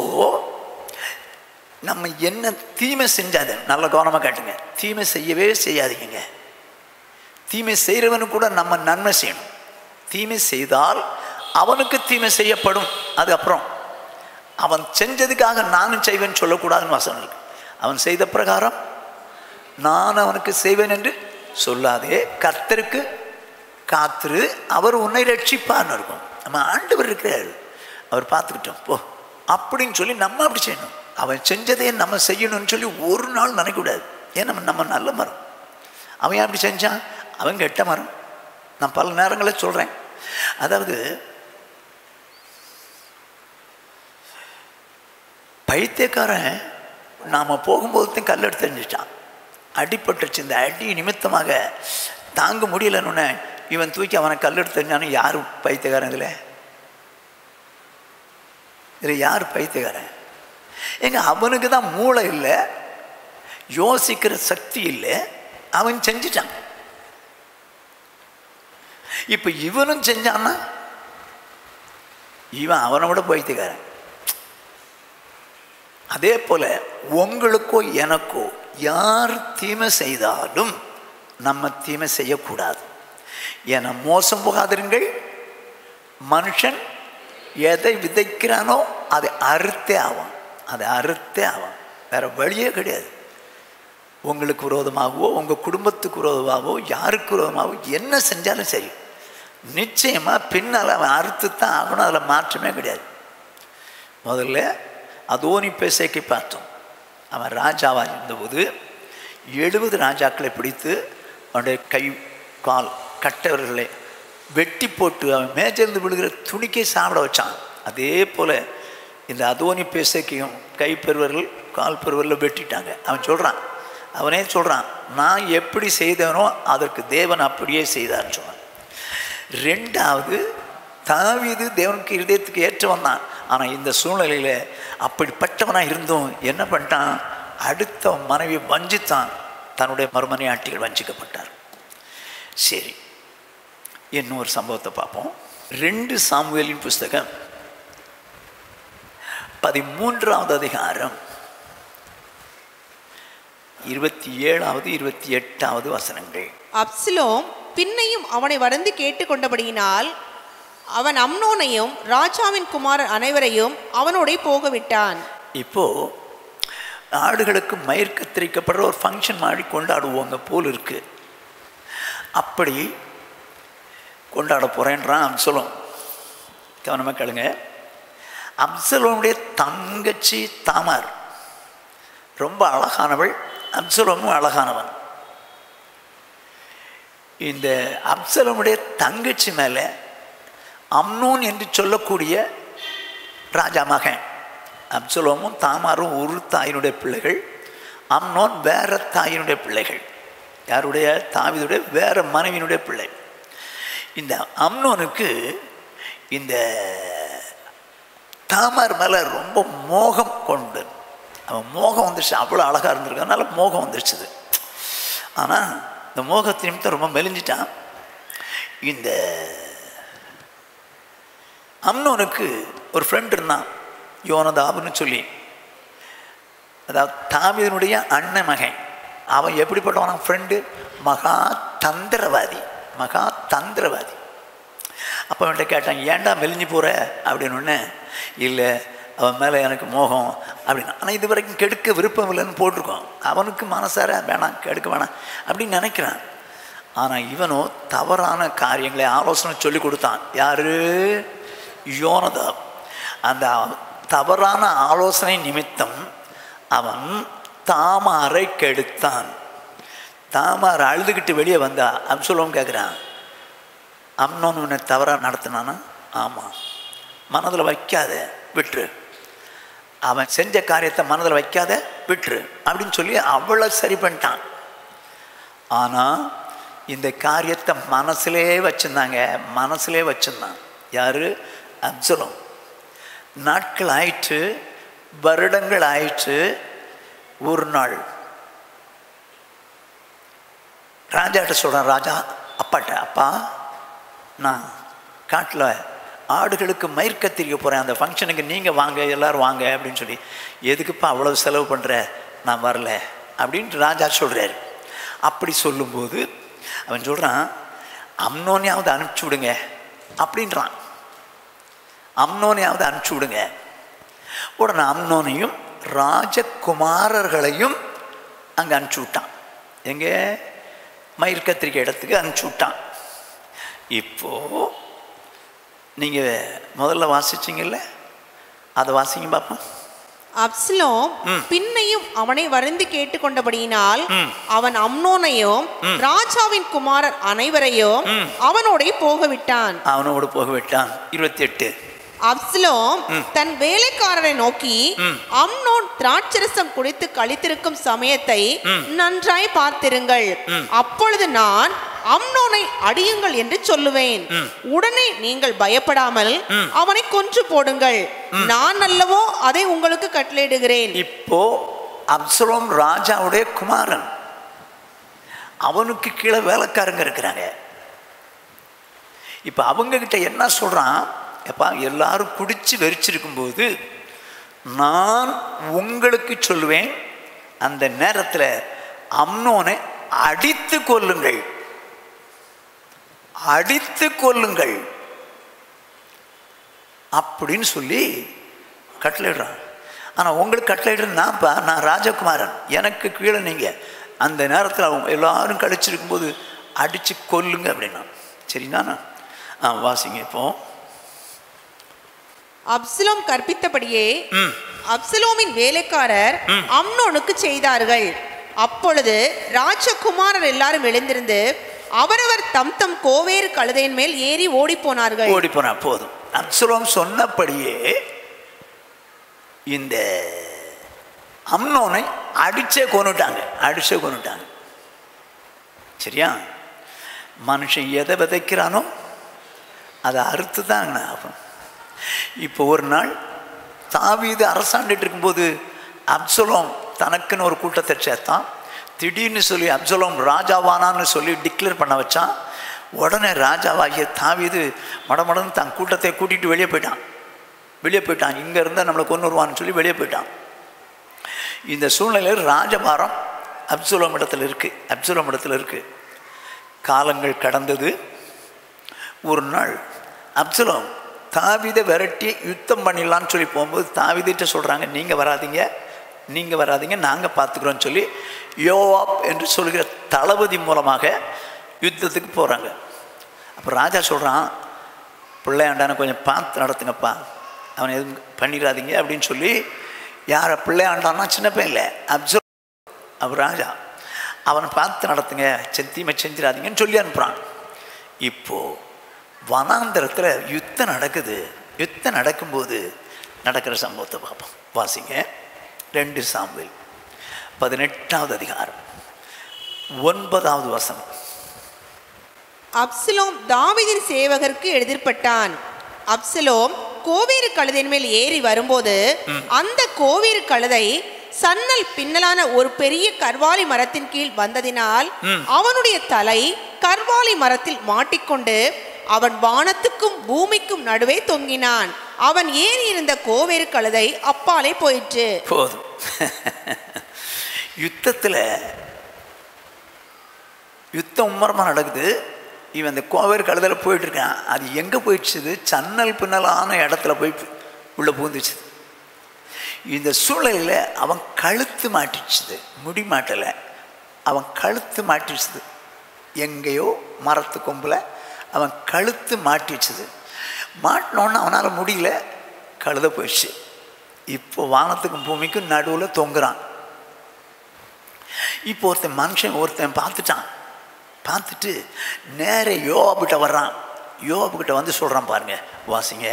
நம்ம என்ன தீமை செஞ்சாது நல்ல கவனமாக காட்டுங்க. தீமை செய்யவே செய்யாதீங்க. தீமை செய்கிறவனுக்கு கூட நம்ம நன்மை செய்யணும். தீமை செய்தால் அவனுக்கு தீமை செய்யப்படும். அது அப்புறம் அவன் செஞ்சதுக்காக நானும் செய்வேன்னு சொல்லக்கூடாதுன்னு வசனம் இருக்கு. அவன் செய்த பிரகாரம் நான் அவனுக்கு செய்வேன் என்று சொல்லாதே, கர்த்தருக்கு காத்திரு, அவர் உன்னை ரட்சிப்பார்னு இருக்கும். நம்ம ஆண்டவர் இருக்கிறார், அவர் பார்த்துக்கிட்டோம் போ அப்படின்னு சொல்லி நம்ம அப்படி செய்யணும். அவன் செஞ்சதே நம்ம செய்யணும்னு சொல்லி ஒரு நாள் நினைக்கக்கூடாது. ஏன் நம்ம நம்ம நல்ல மரம், அவன் அப்படி செஞ்சான், அவன் கெட்ட மரம். நான் பல நேரங்களில் சொல்கிறேன், அதாவது பைத்தியக்காரன் நாம் போகும்போது கல் எடுத்து தெரிஞ்சிட்டான், அடிபட்டுச்சு. இந்த அடி நிமித்தமாக தாங்க முடியலன்னு இவன் தூக்கி அவனை கல் எடுத்து தெரிஞ்சானு யார் பைத்தியக்காரன்? இதில் இதில் யார் பைத்தியக்காரன்? எங்க அவனுக்கு தான் மூளை இல்லை, யோசிக்கிற சக்தி இல்லை, அவன் செஞ்சிட்டான். இப்போ இவனும் செஞ்சான்னா இவன் அவனை விட பைத்தியக்காரன். அதே போல உங்களுக்கோ எனக்கோ யார் தீமை செய்தாலும் நம்ம தீமை செய்யக்கூடாது. ஏன்னா மோசம் போகாதிருங்கள், மனுஷன் எதை விதைக்கிறானோ அதை அறுத்தே ஆவான், அதை அறுத்தே ஆவான். வேற வழியே கிடையாது. உங்களுக்கு விரோதமாகவோ உங்கள் குடும்பத்துக்கு விரோதமாகவோ யாருக்கு விரோதமாகவோ என்ன செஞ்சாலும் சரி, நிச்சயமாக பின்னால் அவன் அறுத்து தான் ஆகணும். அதில் மாற்றமே கிடையாது. முதல்ல அதோனி பேசைக்கு பார்த்தோம். அவன் ராஜாவாக இருந்தபோது எழுபது ராஜாக்களை பிடித்து அவனுடைய கை கால் கட்டவர்களை வெட்டி போட்டு அவன் மேஜிலிருந்து விழுகிற துணிக்கே சாப்பிட வச்சான். அதே போல் இந்த அதோனி பேசைக்கையும் கை பெறுவர்கள் கால் பெறுவரில் வெட்டிட்டாங்க. அவன் சொல்கிறான், அவனே சொல்கிறான், நான் எப்படி செய்தவனோ அதற்கு தேவன் அப்படியே செய்தார்னு சொன்னான். ரெண்டாவது, தாவீது தேவனுக்கு இருதயத்துக்கு ஏற்றவன் தான். ஆனால் இந்த சூழ்நிலையில் அப்படிப்பட்டவனாக இருந்தும் என்ன பண்ணிட்டான்? அடுத்த மனைவி வஞ்சித்தான். தன்னுடைய மறுமனை ஆட்டிகள் வஞ்சிக்கப்பட்டார். சரி, இன்னொரு சம்பவத்தை பார்ப்போம். ரெண்டு சாமுவேலின் புஸ்தகம் பதிமூன்றாவது அதிகாரம் இருபத்தி ஏழாவது இருபத்தி எட்டாவது வசனங்கள். அப்சலோம் பின்னையும் அவனை வருந்தி கேட்டுக்கொண்டபடியினால் அவன் அம்னோனையும் ராஜாவின் குமாரர் அனைவரையும் அவனோட போக விட்டான். இப்போ ஆடுகளுக்கு மயிர் கத்திரிக்கப்படுற ஒரு ஃபங்க்ஷன் மாதிரி கொண்டாடுவோங்க போல் இருக்கு. அப்படி கொண்டாட போறேன்றான் அப்சலோம். கவனமாக கேளுங்க. அப்சலோமுடைய தங்கச்சி தாமார் ரொம்ப அழகானவள், அப்சலோமும் அழகானவன். இந்த அப்சலோமுடைய தங்கச்சி மேலே அம்னோன் என்று சொல்லக்கூடிய ராஜா மகன். அப்சலோமும் தாமாரும் ஒரு தாயினுடைய பிள்ளைகள், அம்னோன் வேற தாயினுடைய பிள்ளைகள். யாருடைய? தாவீதுடைய வேற மனைவியினுடைய பிள்ளை. இந்த அம்னோனுக்கு இந்த தாமார் மேலே ரொம்ப மோகம் கொண்டு, அவன் மோகம் வந்துடுச்சு. அவ்வளோ அழகாக இருந்திருக்கனால மோகம் வந்துடுச்சுது. ஆனால் இந்த மோகத்தின் நிமித்தம் ரொம்ப மெலிஞ்சிட்டான். இந்த அம்னோனுக்கு ஒரு ஃப்ரெண்ட் இருந்தான், யோனதாப்னு சொல்லி. அதாவது தாவீதுனுடைய அண்ணன் மகன். அவன் எப்படிப்பட்டவனா? ஃப்ரெண்டு மகா தந்திரவாதி, மகா தந்திரவாதி. அப்போ அவன்கிட்ட கேட்டான், ஏன்டா மெலிஞ்சு போகிற அப்படின்னு. ஒன்று இல்லை, அவன் மேலே எனக்கு மோகம், அப்படின்னா. ஆனால் இது வரைக்கும் கெடுக்க விருப்பம் இல்லைன்னு போட்டிருக்கோம். அவனுக்கு மனசார வேணாம், கெடுக்க வேணாம் அப்படின்னு நினைக்கிறான். ஆனால் இவனோ தவறான காரியங்களை ஆலோசனை சொல்லி கொடுத்தான். யாரு? யோனதாப். அந்த தவறான ஆலோசனை நிமித்தம் அவன் தாமாரை கெடுத்தான். தாமார் அழுதுகிட்டு வெளியே வந்தா அப்சலோம் கேட்குறான், அம்னோன் உன்னை தவறாக நடத்தினானா? ஆமாம். மனதில் வைக்காத, விட்டுரு. அவன் செஞ்ச காரியத்தை மனதில் வைக்காத, விட்டுரு அப்படின்னு சொல்லி அவ்வளோ சரி பண்ணிட்டான். ஆனால் இந்த காரியத்தை மனசுலே வச்சுருந்தாங்க, மனசுலே வச்சுருந்தான். யார்? அப்சலோம். நாட்கள் ஆயிற்று, வருடங்கள் ஆயிற்று. ஒரு நாள் ராஜாட்ட சொல்கிறான், ராஜா அப்பாட்ட, அப்பா நான் காட்டில் ஆடுகளுக்கு மயிர் கத்திரிக்க போகிறேன், அந்த ஃபங்க்ஷனுக்கு நீங்கள் வாங்க, எல்லோரும் வாங்க அப்படின்னு சொல்லி. எதுக்குப்பா அவ்வளோ செலவு பண்ணுற, நான் வரல அப்படின்ட்டு ராஜா சொல்கிறார். அப்படி சொல்லும்போது அவன் சொல்கிறான், அம்னோனையாவது அனுப்பிச்சி விடுங்க அப்படின்றான். அம்னோனையாவது அனுப்பிச்சி விடுங்க. உடனே அம்னோனையும் ராஜகுமாரர்களையும் அங்கே அனுப்பிச்சி விட்டான். எங்கே? மயிர் கத்திரிக்கை இடத்துக்கு அனுப்பிச்சி விட்டான். இப்போது நீங்கள் முதல்ல வாசிச்சிங்கல்ல, அதை வாசிங்க பாப்பா. அப்சலோம் பின்னையும் அவனை வருந்தி கேட்டுக்கொண்டபடியினால் அவன் அம்னோனையும் ராஜாவின் குமாரர் அனைவரையும் அவனோட போக விட்டான். அவனோடு போக விட்டான். இருபத்தி எட்டு. அப்சலோம் தன் வேலைக்காரரை நோக்கி, அம்னோன் திராட்சரசம் குடித்து கழித்திருக்கும் சமயத்தை நன்றாய் பார்த்திருங்கள், அப்பொழுது நான் அம்னோனை அடியுங்கள் என்று சொல்லுவேன். உடனே நீங்கள் பயப்படாமல் அவனை கொன்று போடுங்கள், நான் அல்லவோ அதை உங்களுக்கு கட்டளையிடுகிறேன். இப்போ அப்சலோம் ராஜாவுடைய குமாரன், அவனுக்கு கீழே வேலைக்காரங்க இருக்கிறாங்க. இப்ப அவங்க கிட்ட என்ன சொல்றான்? எப்பா, எல்லாரும் குடிச்சு வெறிச்சிருக்கும் போது நான் உங்களுக்கு சொல்லுவேன், அந்த நேரத்தில் அம்னோனை அடித்து கொல்லுங்கள், அடித்து கொல்லுங்கள் அப்படின்னு சொல்லி கட்டளையிடுறான். ஆனால் உங்களுக்கு கட்டளையிடுறது நான்ப்பா, நான் ராஜகுமாரன், எனக்கு கீழே நீங்கள். அந்த நேரத்தில் அவங்க எல்லாரும் கழிச்சிருக்கும் போது அடித்து கொல்லுங்க அப்படின்னா. சரிண்ணா? ஆ வாசிங்க. இப்போ அப்சலோம் கற்பித்தபடியே அப்சலோமின் வேலைக்காரர் அம்னோனுக்கு செய்தார்கள். அப்பொழுது ராஜகுமாரர் எல்லாரும் எழுந்திருந்து அவரவர் தம் தம் கோவேறு கழுதையின் மேல் ஏறி ஓடி போனார்கள். ஓடி போனா போதும். அப்சலோம் சொன்னபடியே இந்த அம்னோனை அடிச்சே கொன்னுட்டாங்க, அடிச்சே கொன்னுட்டாங்க. சரியா? மனுஷன் எதை விதைக்கிறானோ அதை அறுத்து தான் ஆகும். இப்போ ஒரு நாள் தாவீது அரசாண்டுட்டு இருக்கும்போது அப்சலோம் தனக்குன்னு ஒரு கூட்டத்தை சேர்த்தான். திடீர்னு சொல்லி அப்சலோம் ராஜாவானான்னு சொல்லி டிக்ளேர் பண்ண வச்சான். உடனே ராஜாவாகிய தாவீது மடமடன்னு தன் கூட்டத்தை கூட்டிகிட்டு வெளியே போயிட்டான். வெளியே போயிட்டான் இங்கே இருந்தால் நம்மளை கொண்டு வருவான்னு சொல்லி வெளியே போயிட்டான். இந்த சூழ்நிலையில் ராஜபாரம் அப்சலோம் இடத்துல இருக்குது, அப்சலோம் இடத்துல இருக்குது. காலங்கள் கடந்தது. ஒரு நாள் அப்சலோம் தாவீதை விரட்டி யுத்தம் பண்ணிடலான்னு சொல்லி போகும்போது தாவீதிட்ட சொல்கிறாங்க, நீங்கள் வராதிங்க, நீங்கள் வராதிங்க, நாங்கள் பார்த்துக்குறோன்னு சொல்லி யோவாப் என்று சொல்கிற தளபதி மூலமாக யுத்தத்துக்கு போகிறாங்க. அப்போ ராஜா சொல்கிறான், பிள்ளையாண்டான கொஞ்சம் பார்த்து நடத்துங்கப்பா, அவனை எதுவும் பண்ணிடாதீங்க அப்படின்னு சொல்லி. யாரை பிள்ளையாண்டான்னா சின்ன பையன் இல்லை, அப்சலோம். அவர் ராஜா, அவனை பார்த்து நடத்துங்க, செந்தீமை செஞ்சிடாதீங்கன்னு சொல்லி அனுப்புகிறான். இப்போது வனாந்தரத்தில் யுத்தம் நடக்குது. யுத்தம் நடக்கும்போது நடக்கிற சம்பவத்தை பார்ப்போம். வாசிங்க. ரெண்டு சாமுவேல் பதினெட்டாவது அதிகாரம் ஒன்பதாவது வசனம். அப்சலோம் தாவீதின் சேவகருக்கு எதிர்ப்பட்டான். அப்சலோம் கோவேறு கழுதையின் மேல் ஏறி வரும்போது அந்த கோவேறு கழுதை சன்னல் பின்னலான ஒரு பெரிய கர்வாலி மரத்தின் கீழ் வந்ததினால் அவனுடைய தலை கர்வாலி மரத்தில் மாட்டிக்கொண்டு அவன் வானத்துக்கும் பூமிக்கும் நடுவே தொங்கினான். அவன் ஏறி இருந்த கோவேறு கழுதை அப்பாலே போயிற்று. போதும். யுத்தத்தில் யுத்தம் உம்மரமாக நடக்குது. இவன் அந்த கோவேறு கழுதையில் போயிட்டு இருக்கான். அது எங்கே போயிடுச்சு? சன்னல் பின்னலான இடத்துல போய் உள்ளே பூந்துச்சு. இந்த சூழலில் அவன் கழுத்து மாட்டிச்சுது, முடி மாட்டலை, அவன் கழுத்து மாட்டிச்சுது. எங்கேயோ மரத்து கொம்பில் அவன் கழுத்து மாட்டிச்சுது. மாட்டினோன்னு அவனால் முடியல, கழுத போயிடுச்சு. இப்போ வானத்துக்கும் பூமிக்கும் நடுவில் தொங்குறான். இப்போ ஒருத்தன் மனுஷன் ஒருத்தன் பார்த்துட்டான். பார்த்துட்டு நேர யோவாபுகிட்ட வர்றான். யோவாபுகிட்ட வந்து சொல்கிறான், பாருங்க வாசிங்க.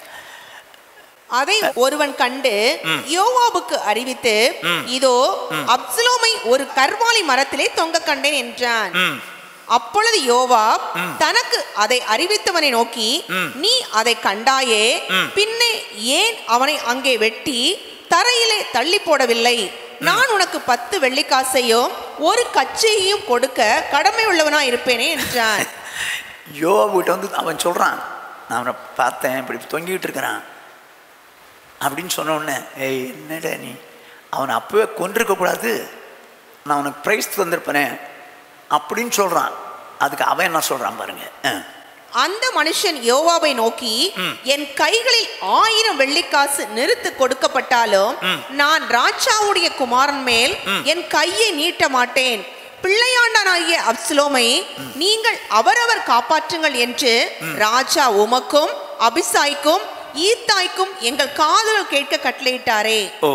அதை ஒருவன் கண்டு யோவாபுக்கு அறிவித்து, இதோ அப்சலோமை ஒரு கர்வாலி மரத்திலே தொங்க கண்டேன் என்றான். அப்பொழுது யோவாப் தனக்கு அதை அறிவித்தவனை நோக்கி, நீ அதை கண்டாயே, பின்னே ஏன் அவனை அங்கே வெட்டி தரையிலே தள்ளி போடவில்லை? நான் உனக்கு பத்து வெள்ளிக்காசையும் ஒரு கச்சையையும் கொடுக்க கடமை உள்ளவனா இருப்பேனே என்றான். யோவாபுகிட்ட வந்து அவன் சொல்றான், நான் அவனை பார்த்தேன், இப்படி தொங்கிட்டு இருக்கிறான் அப்படின்னு சொன்ன உடனே, ஏய் என்னடா நீ, அவனை அப்பவே கொண்டிருக்க கூடாது, நான் அவனுக்கு பிரைஸ் தந்திருப்பேனே அப்படின்னு சொல்றான். அதுக்கு அவன் என்ன சொல்றான் பாருங்க. அந்த மனுஷன் யோவாபை நோக்கி, என் கைகளில் ஆயிரம் வெள்ளிக்காசு நிறுத்து கொடுக்கப்பட்டாலும் நான் ராஜாவுடைய குமாரன் மேல் என் கையை நீட்ட மாட்டேன். பிள்ளையாண்டானாகிய அப்சலோமை நீங்கள் அவரவர் காப்பாற்றுங்கள் என்று ராஜா உமக்கும் அபிசாய்க்கும் ஈத்தாய்க்கும் எங்கள் காதுகள் கேட்க கட்டளையிட்டாரே. ஓ,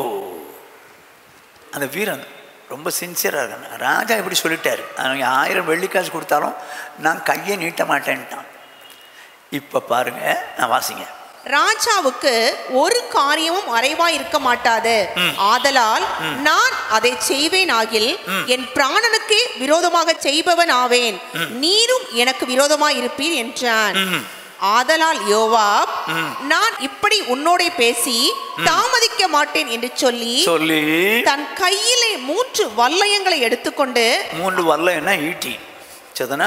அந்த வீரன் ரொம்ப சின்சியராக இருக்கான். ராஜா இப்படி சொல்லிட்டாரு, அவங்க ஆயிரம் வெள்ளிக்காசு கொடுத்தாலும் நான் கையை நீட்ட மாட்டேன்ட்டான். இப்போ பாருங்க, நான் வாசிங்க. ராஜாவுக்கு ஒரு காரியமும் மறைவாய் இருக்க மாட்டாது, ஆதலால் நான் அதை செய்வேன் ஆகில் என் பிராணனுக்கே விரோதமாக செய்பவன் ஆவேன், நீரும் எனக்கு விரோதமாய் இருப்பீர் என்றான். ஆதலால் யோவாப், நான் இப்படி உன்னோட பேசி தாமதிக்க மாட்டேன் என்று சொல்லி சொல்லி தன் கையிலே மூன்று வல்லயங்களை எடுத்துக்கொண்டு, மூன்று வல்லயம்னா ஈட்டி சதனா,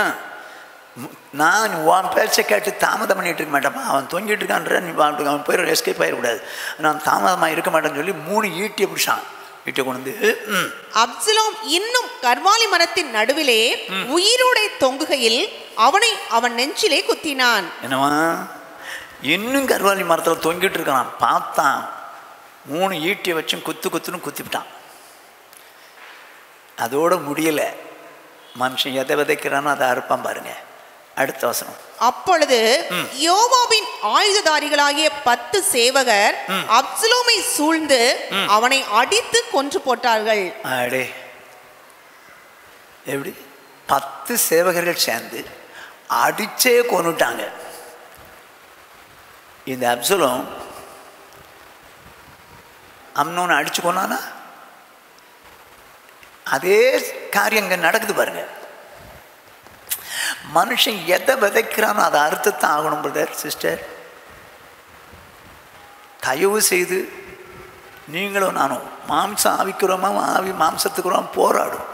நான் உன் பேச்சை கேட்டு தாமதம் பண்ணிட்டு இருக்க மாட்டேன்ப்பா, அவன் தொங்கிட்டு இருக்கான்ற, நீ அவன் போய் எஸ்கேப் ஆகிடக்கூடாது, நான் தாமதமாக இருக்க மாட்டேன்னு சொல்லி மூணு ஈட்டியை பிடிச்சான். ஈட்டியை கொண்டு வந்து அப்சலோம் இன்னும் கர்வாலி மரத்தின் நடுவிலே உயிரோட தொங்குகையில் அவனை அவன் நெஞ்சிலே குத்தினான். என்னவா, இன்னும் கர்வாலி மரத்தில் தொங்கிட்டு இருக்கான். பார்த்தான், மூணு ஈட்டியை வச்சும் குத்து குத்துன்னு குத்திவிட்டான். அதோட முடியலை. மனுஷன் எதை விதைக்கிறானோ அதை அறுப்பான் பாருங்க. அடுத்த வசனம். அப்பொழுது யோவாபின் ஆயுததாரிகளாகிய பத்து சேவகர் அப்சலோமை சூழ்ந்து அவனை அடித்து கொன்று போட்டார்கள். அடே, எப்படி பத்து சேவகர்கள் சேர்ந்து அடிச்சே கொன்னுட்டாங்க. இந்த அப்சலோம் அம்னோன்னு அடிச்சு கொன்னானா? அதே காரியம் இங்க நடக்குது பாருங்க. மனுஷன் எதை விதைக்கிறானோ அதை அறுத்துத்தான் ஆகணும் பிரதர் சிஸ்டர். தயவு செய்து நீங்களும் நானும் மாம்சம் ஆவிக்கிறோமா, ஆவி மாம்சத்துக்குறோம் போராடும்.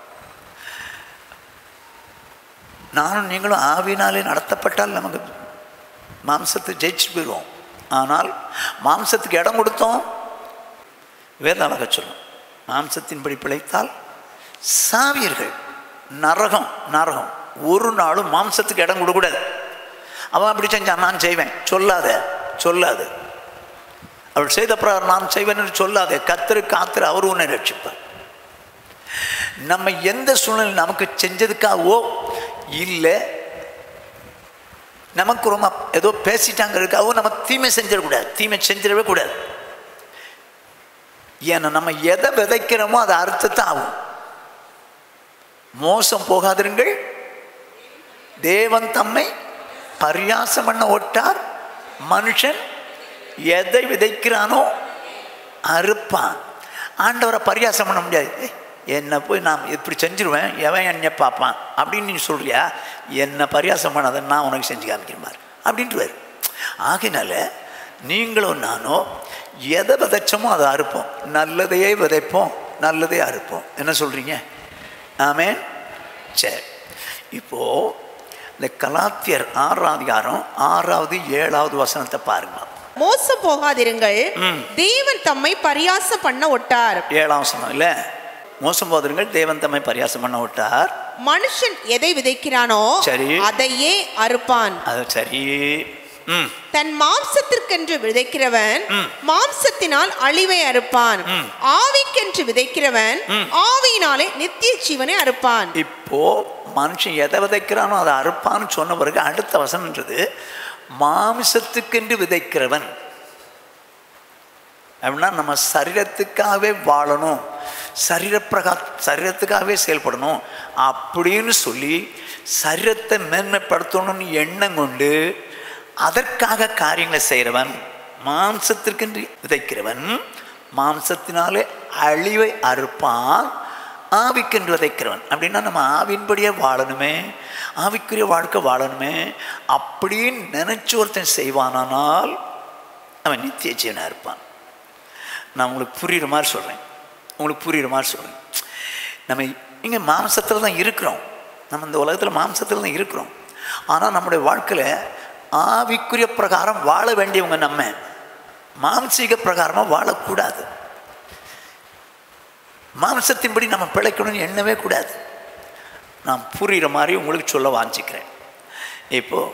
நானும் நீங்களும் ஆவினாலே நடத்தப்பட்டால் நமக்கு மாம்சத்தை ஜெயிச்சு போயிடுவோம். ஆனால் மாம்சத்துக்கு இடம் கொடுத்தோம், வேதம் அழக சொல்லும், மாம்சத்தின்படி பிழைத்தால் சாவியர்கள். நரகம் நரகம் ஒரு நாளும் மாம்சத்துக்கு இடம் கொடுக்கூடாது. அவன் அப்படி செஞ்சான், நான் செய்வேன் சொல்லாத, சொல்லாது. அவள் செய்த பிரகாரம் நான் செய்வேன் என்று சொல்லாதே. கர்த்தரு காத்திரு, அவர் உன்னை ரட்சிப்பார். நம்ம எந்த சூழ்நிலை நமக்கு செஞ்சதுக்காகவோ இல்லை நமக்கு ரொம்ப ஏதோ பேசிட்டாங்கிறதுக்காகவோ நம்ம தீமை செஞ்சிடக்கூடாது, தீமை செஞ்சிடவே கூடாது. ஏன்னா நம்ம எதை விதைக்கிறோமோ அதை அறுத்துத்தான் ஆகும். மோசம் போகாதிருங்கள், தேவன் தம்மை பரியாசம் பண்ண ஒட்டார். மனுஷன் எதை விதைக்கிறானோ அறுப்பான். ஆண்டவரை பரியாசம் பண்ண முடியாது. என்னை போய் நான் இப்படி செஞ்சிருவேன், எவன் என்னை பார்ப்பான் அப்படின்னு நீ சொல்றியா? என்னை பரியாசம் பண்ணாத, நான் உனக்கு செஞ்சு காமிக்கிறேன் அப்படின்ட்டு. ஆகினால நீங்களும் நானும் எதை விதைச்சோமோ அதை அறுப்போம். நல்லதையே விதைப்போம், நல்லதே அறுப்போம். என்ன சொல்றீங்க? ஆமென். சரி, இப்போ இந்த கலாத்தியர் ஆறாவது அதிகாரம் ஆறாவது ஏழாவது வசனத்தை பாருங்க. மோசம் போகாதிருங்கள், தேவன் தம்மை பரியாசம் பண்ண ஒட்டார். ஏழாம் வசனம் இல்ல, மோசம் போகாதிருங்கள், தேவன் தம்மை பரியாசம் பண்ண ஒட்டார். மனுஷன் எதை விதைக்கிறானோ சரி, அதையே அறுப்பான். அது சரி. தன் மாம்சத்திற்கென்று விதைக்கிறவன் மாம்சத்தினால் அழிவை அறுப்பான், ஆவிக்கென்று விதைக்கிறவன் ஆவியினாலே நித்திய ஜீவனை அறுப்பான். இப்போ மனுஷன் எதை விதைக்கிறானோ அதை அறுப்பான்னு சொன்ன பிறகு அடுத்த வசனம்ன்றது மாம்சத்துக்கென்று விதைக்கிறவன் அப்படின்னா நம்ம சரீரத்துக்காகவே வாழணும், சரீர பிரகா சரீரத்துக்காகவே செயல்படணும் அப்படின்னு சொல்லி சரீரத்தை மேன்மைப்படுத்தணும்னு எண்ணம் கொண்டு அதற்காக காரியங்களை செய்கிறவன். மாம்சத்திற்கென்று விதைக்கிறவன் மாம்சத்தினாலே அழிவை அறுப்பான், ஆவிக்கென்று விதைக்கிறவன் அப்படின்னா நம்ம ஆவின்படியே வாழணுமே, ஆவிக்குரிய வாழ்க்கை வாழணுமே அப்படின்னு நினைச்சு ஒருத்தன் செய்வானால் அவன் நித்திய ஜீவனாக இருப்பான். நான் உங்களுக்கு புரிகிற மாதிரி சொல்கிறேன், உங்களுக்கு புரிகிற மாதிரி சொல்கிறேன். நம்ம இங்கே மாம்சத்தில் தான் இருக்கிறோம், நம்ம இந்த உலகத்தில் மாம்சத்தில் தான் இருக்கிறோம். ஆனால் நம்முடைய வாழ்க்கையில் ஆவிக்குரிய பிரகாரம் வாழ வேண்டியவங்க நம்ம, மாம்சீக பிரகாரமாக வாழக்கூடாது. மாம்சத்தின்படி நம்ம பிழைக்கணும்னு எண்ணவே கூடாது. நான் புரிகிற மாதிரி உங்களுக்கு சொல்ல வாஞ்சிக்கிறேன். இப்போது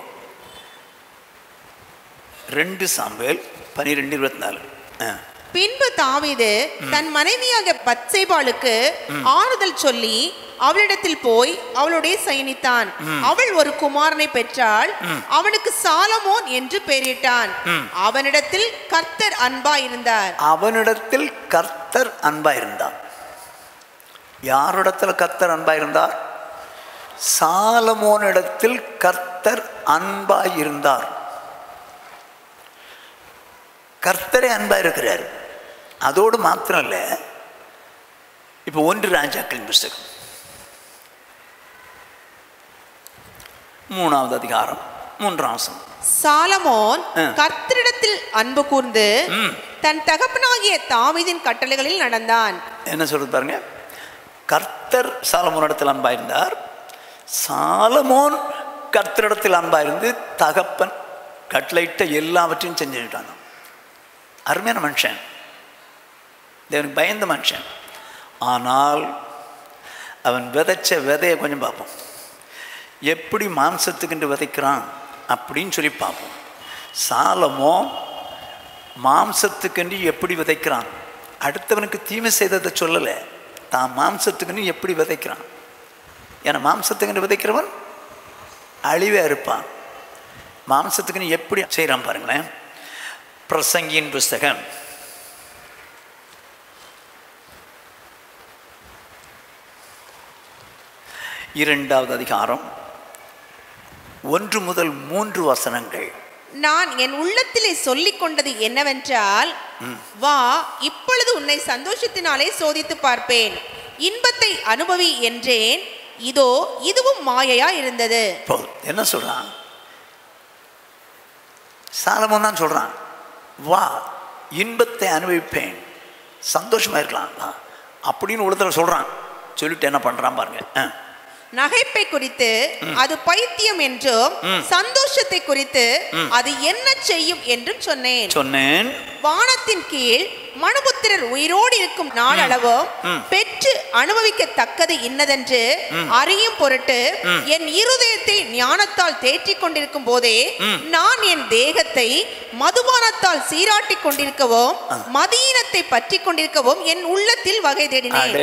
ரெண்டு சாமுவேல் பன்னிரெண்டு இருபத்தி நாலு. பின்பு தாவீது தன் மனைவியாக பத்சேபாளுக்கு ஆறுதல் சொல்லி அவளிடத்தில் போய் அவளுடைய சயனித்தான். அவள் ஒரு குமாரனை பெற்றாள், அவனுக்கு சாலமோன் என்று பெயரிட்டான். அவனிடத்தில் கர்த்தர் அன்பா இருந்தார். அவனிடத்தில் கர்த்தர் அன்பா இருந்தார். யாரிடத்தில் கர்த்தர் அன்பா இருந்தார்? சாலமோனிடத்தில் கர்த்தர் அன்பா இருந்தார். கர்த்தரே அன்பா இருக்கிறார். அதோடு மாத்திரம் இல்லை, இப்போ ஒன்று ராஜாக்களின் புஸ்தகம் மூணாவது அதிகாரம் மூன்றாம் வசனம். சாலமோன் கர்த்தரிடத்தில் அன்பு கூர்ந்து தன் தகப்பனாகிய தாவீதின் கட்டளைகளில் நடந்தான். என்ன சொல்றது பாருங்க, கர்த்தர் சாலமோனிடத்தில் அன்பா இருந்தார், சாலமோன் கர்த்தரிடத்தில் அன்பா இருந்து தகப்பன் கட்டளையிட்ட எல்லாவற்றையும் செஞ்சுட்டான். அருமையான மனுஷன், தேவனுக்கு பயந்த மனுஷன். ஆனால் அவன் விதைச்ச விதையை கொஞ்சம் பார்ப்போம். எப்படி மாம்சத்துக்குன்று விதைக்கிறான் அப்படின்னு சொல்லி பார்ப்போம். சாலமோ மாம்சத்துக்கென்று எப்படி விதைக்கிறான், அடுத்தவனுக்கு தீமை செய்ததை சொல்லலை, தான் மாம்சத்துக்குன்னு எப்படி விதைக்கிறான். ஏன்னா மாம்சத்துக்குன்னு விதைக்கிறவன் அழிவே இருப்பான். மாம்சத்துக்குன்னு எப்படி செய்கிறான் பாருங்களேன். பிரசங்கியின் புஸ்தகம் இரண்டாவது அதிகாரம் ஒன்று முதல் மூன்று வசனங்கள். நான் என் உள்ளத்திலே சொல்லிக் கொண்டது என்னவென்றால், வா, இப்பொழுது உன்னை சந்தோஷத்தினாலே சோதித்து பார்ப்பேன், இன்பத்தை அனுபவி என்றேன், இதோ இதுவும் மாயையா இருந்தது. என்ன சொல்றான்? சாலமோன் தான் சொல்றான், வா இன்பத்தை அனுபவிப்பேன், சந்தோஷமா இருக்கலாம் அப்படின்னு உள்ளத்துல சொல்றான். சொல்லிட்டு என்ன பண்றான் பாருங்க. நகைப்பை குறித்து அது பைத்தியம் என்றும், சந்தோஷத்தை குறித்து அது என்ன செய்யும் என்றும் சொன்னேன் சொன்னேன் வானத்தின் கீழ் மனுபுத்திரர் உயிரோடு இருக்கும் நாளளவும் பெற்று அனுபவிக்கத்தக்கது இன்னதென்று அறியும் பொருட்டு என் இருதயத்தை ஞானத்தால் தேற்றிக் கொண்டிருக்கும் போதே நான் என் தேகத்தை மதுபானத்தால் சீராட்டி கொண்டிருக்கவும் மதியீனத்தை பற்றி கொண்டிருக்கவும் என் உள்ளத்தில் வகை தேடினேன்.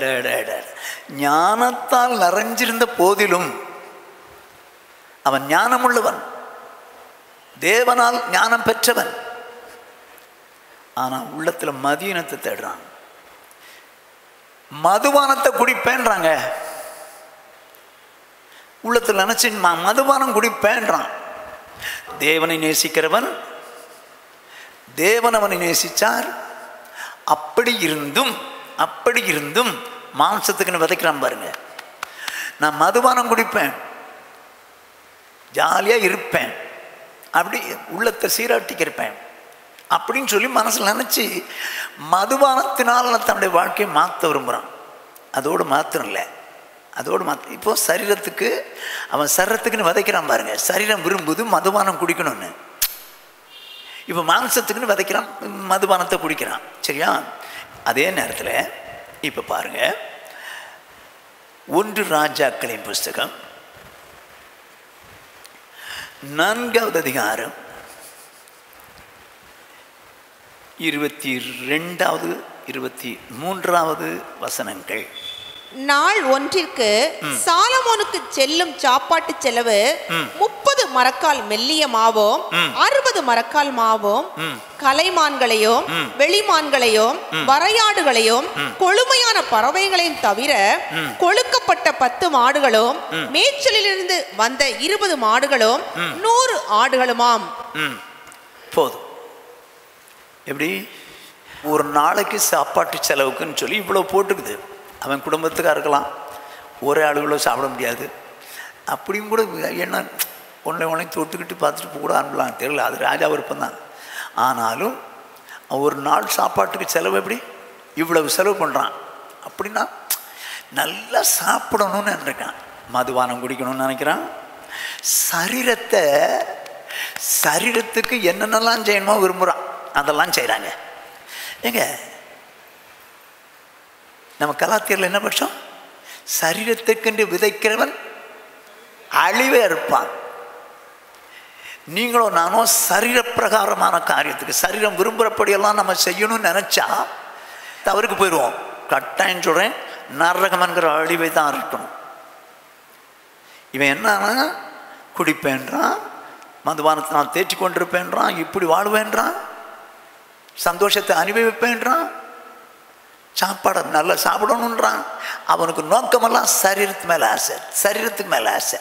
ஞானத்தால் நிறைஞ்சிருந்த போதிலும் அவன் ஞானமுள்ளவன், தேவனால் ஞானம் பெற்றவன். ஆனா உள்ளத்துல மதியீனத்தை தேடுறான். மதுபானத்தை குடிப்பேன்றாங்க, உள்ளத்துல நினைச்சு மதுபானம் குடிப்பேன்றான். தேவனை நேசிக்கிறவன், தேவன் அவனை நேசிச்சார். அப்படி இருந்தும் அப்படி இருந்தும் மாம்சத்துக்குன்னு விதைக்கிறான் பாருங்க. நான் மதுபானம் குடிப்பேன், ஜாலியாக இருப்பேன், அப்படி உள்ளத்தை சீராட்டிக்க இருப்பேன் அப்படின்னு சொல்லி மனசில் நினச்சி மதுபானத்தினால் தன்னுடைய வாழ்க்கையை மாற்ற விரும்புகிறான். அதோடு மாத்திரம் இல்லை, அதோடு மாற்ற இப்போது சரீரத்துக்கு அவன் சரீரத்துக்குன்னு விதைக்கிறான் பாருங்க. சரீரம் விரும்புது மதுபானம் குடிக்கணும்னு. இப்போ மாம்சத்துக்குன்னு விதைக்கிறான், மதுபானத்தை குடிக்கிறான். சரியா? அதே நேரத்தில் இப்போ பாருங்க, ஒன்று ராஜாக்களின் புஸ்தகம் நான்காவது அதிகாரம் இருபத்தி ரெண்டாவது இருபத்தி மூன்றாவது வசனங்கள். நாள் ஒன்றிற்கு சாலமோனுக்கு செல்லும் சாப்பாட்டு செலவு முப்பது மரக்கால் மெல்லிய மாவும் அறுபது மரக்கால் மாவும் கலைமான்களையும் வெளிமான்களையும் வரையாடுகளையும் கொழுமையான பறவைகளையும் தவிர கொழுக்கப்பட்ட பத்து மாடுகளும் மேய்ச்சலிலிருந்து வந்த இருபது மாடுகளும் நூறு ஆடுகளுமாம். போதும். எப்படி ஒரு நாளைக்கு சாப்பாட்டு செலவுக்குன்னு சொல்லி இவ்வளோ போட்டுக்குது. அவன் குடும்பத்துக்காக இருக்கலாம், ஒரே ஆளுகளோ சாப்பிட முடியாது. அப்படியும் கூட என்ன ஒன்றை ஒன்றை தொட்டுக்கிட்டு பார்த்துட்டு கூட அனுப்பலாம், தெரியல, அது ராஜா விருப்பம் தான். ஆனாலும் ஒரு நாள் சாப்பாட்டுக்கு செலவு எப்படி இவ்வளவு செலவு பண்ணுறான் அப்படின்னா நல்லா சாப்பிடணும்னு நினைக்கிறான், மதுபானம் குடிக்கணும்னு நினைக்கிறான். சரீரத்தை சரீரத்துக்கு என்னென்னலாம் செய்யணுமோ விரும்புகிறான், அதெல்லாம் செய்கிறாங்க. ஏங்க நம்ம கலாத்தியரில் என்ன பட்சம்? சரீரத்துக்கென்று விதைக்கிறவன் அழிவே இருப்பான். நீங்களும் நானும் சரீரப்பிரகாரமான காரியத்துக்கு சரீரம் விரும்புகிறபடியெல்லாம் நம்ம செய்யணும்னு நினச்சா தவறுக்கு போயிடுவோம். கட்டாயம் சொல்கிறேன், நரகம் என்கிற அழிவை தான் இருக்கணும். இவன் என்னன்னா குடிப்பேன்றான், மதுபானத்தை நான் தேய்ச்சி கொண்டிருப்பேன்றான், இப்படி வாழ்வேன்றான், சந்தோஷத்தை அனுபவிப்பேன்றான், சாப்பாடை நல்லா சாப்பிடணுன்றான். அவனுக்கு நோக்கமெல்லாம் சரீரத்து மேலே ஆசை, சரீரத்துக்கு மேலே ஆசை.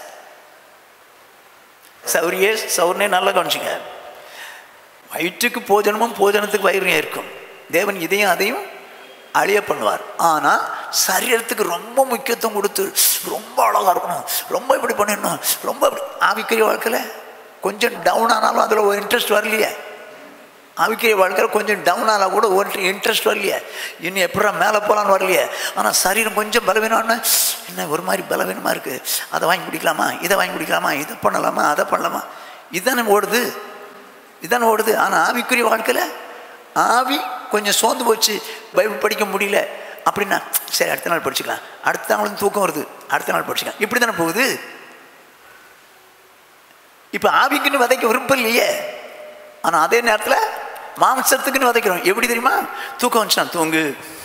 சௌரியே சௌர்னே நல்லா கவனிச்சுங்க. வயிற்றுக்கு போஜனமும் போஜனத்துக்கு வயிறு இருக்கும். தேவன் இதையும் அதையும் அழிய பண்ணுவார். ஆனால் சரீரத்துக்கு ரொம்ப முக்கியத்துவம் கொடுத்து ரொம்ப அழகாக இருக்கணும், ரொம்ப இப்படி பண்ணிடணும், ரொம்ப இப்படி. ஆவிக்குரிய வாழ்க்கையில் கொஞ்சம் டவுன் ஆனாலும் அதில் ஒரு இன்ட்ரெஸ்ட் வரலையே. ஆவிக்குரிய வாழ்க்கையில் கொஞ்சம் டவுன் ஆனால் கூட ஒரு இன்ட்ரெஸ்ட் வரலையே. இன்னும் எப்படா மேலே போகலான்னு வரலையே. ஆனால் சரீரம் கொஞ்சம் பலவீனம்னு என்ன ஒரு மாதிரி பலவீனமாக இருக்குது, அதை வாங்கி குடிக்கலாமா, இதை வாங்கி குடிக்கலாமா, இதை பண்ணலாமா, அதை பண்ணலாமா, இதுதானே ஓடுது, இதுதானே ஓடுது. ஆனால் ஆவிக்குரிய வாழ்க்கையில் ஆவி கொஞ்சம் சோர்ந்து போச்சு, பைபிள் படிக்க முடியல அப்படின்னா சரி அடுத்த நாள் படிச்சுக்கலாம், அடுத்த நாள் தூக்கம் வருது, அடுத்த நாள் படிச்சுக்கலாம், இப்படி தானே போகுது. இப்போ ஆவிக்குன்னு விதைக்க விருப்பம் இல்லையே. ஆனால் அதே நேரத்தில் மாம்சத்துக்குன்னு விதைக்கிறோம். எப்படி தெரியுமா? தூக்கம் வந்துச்சுன்னா தூங்கு,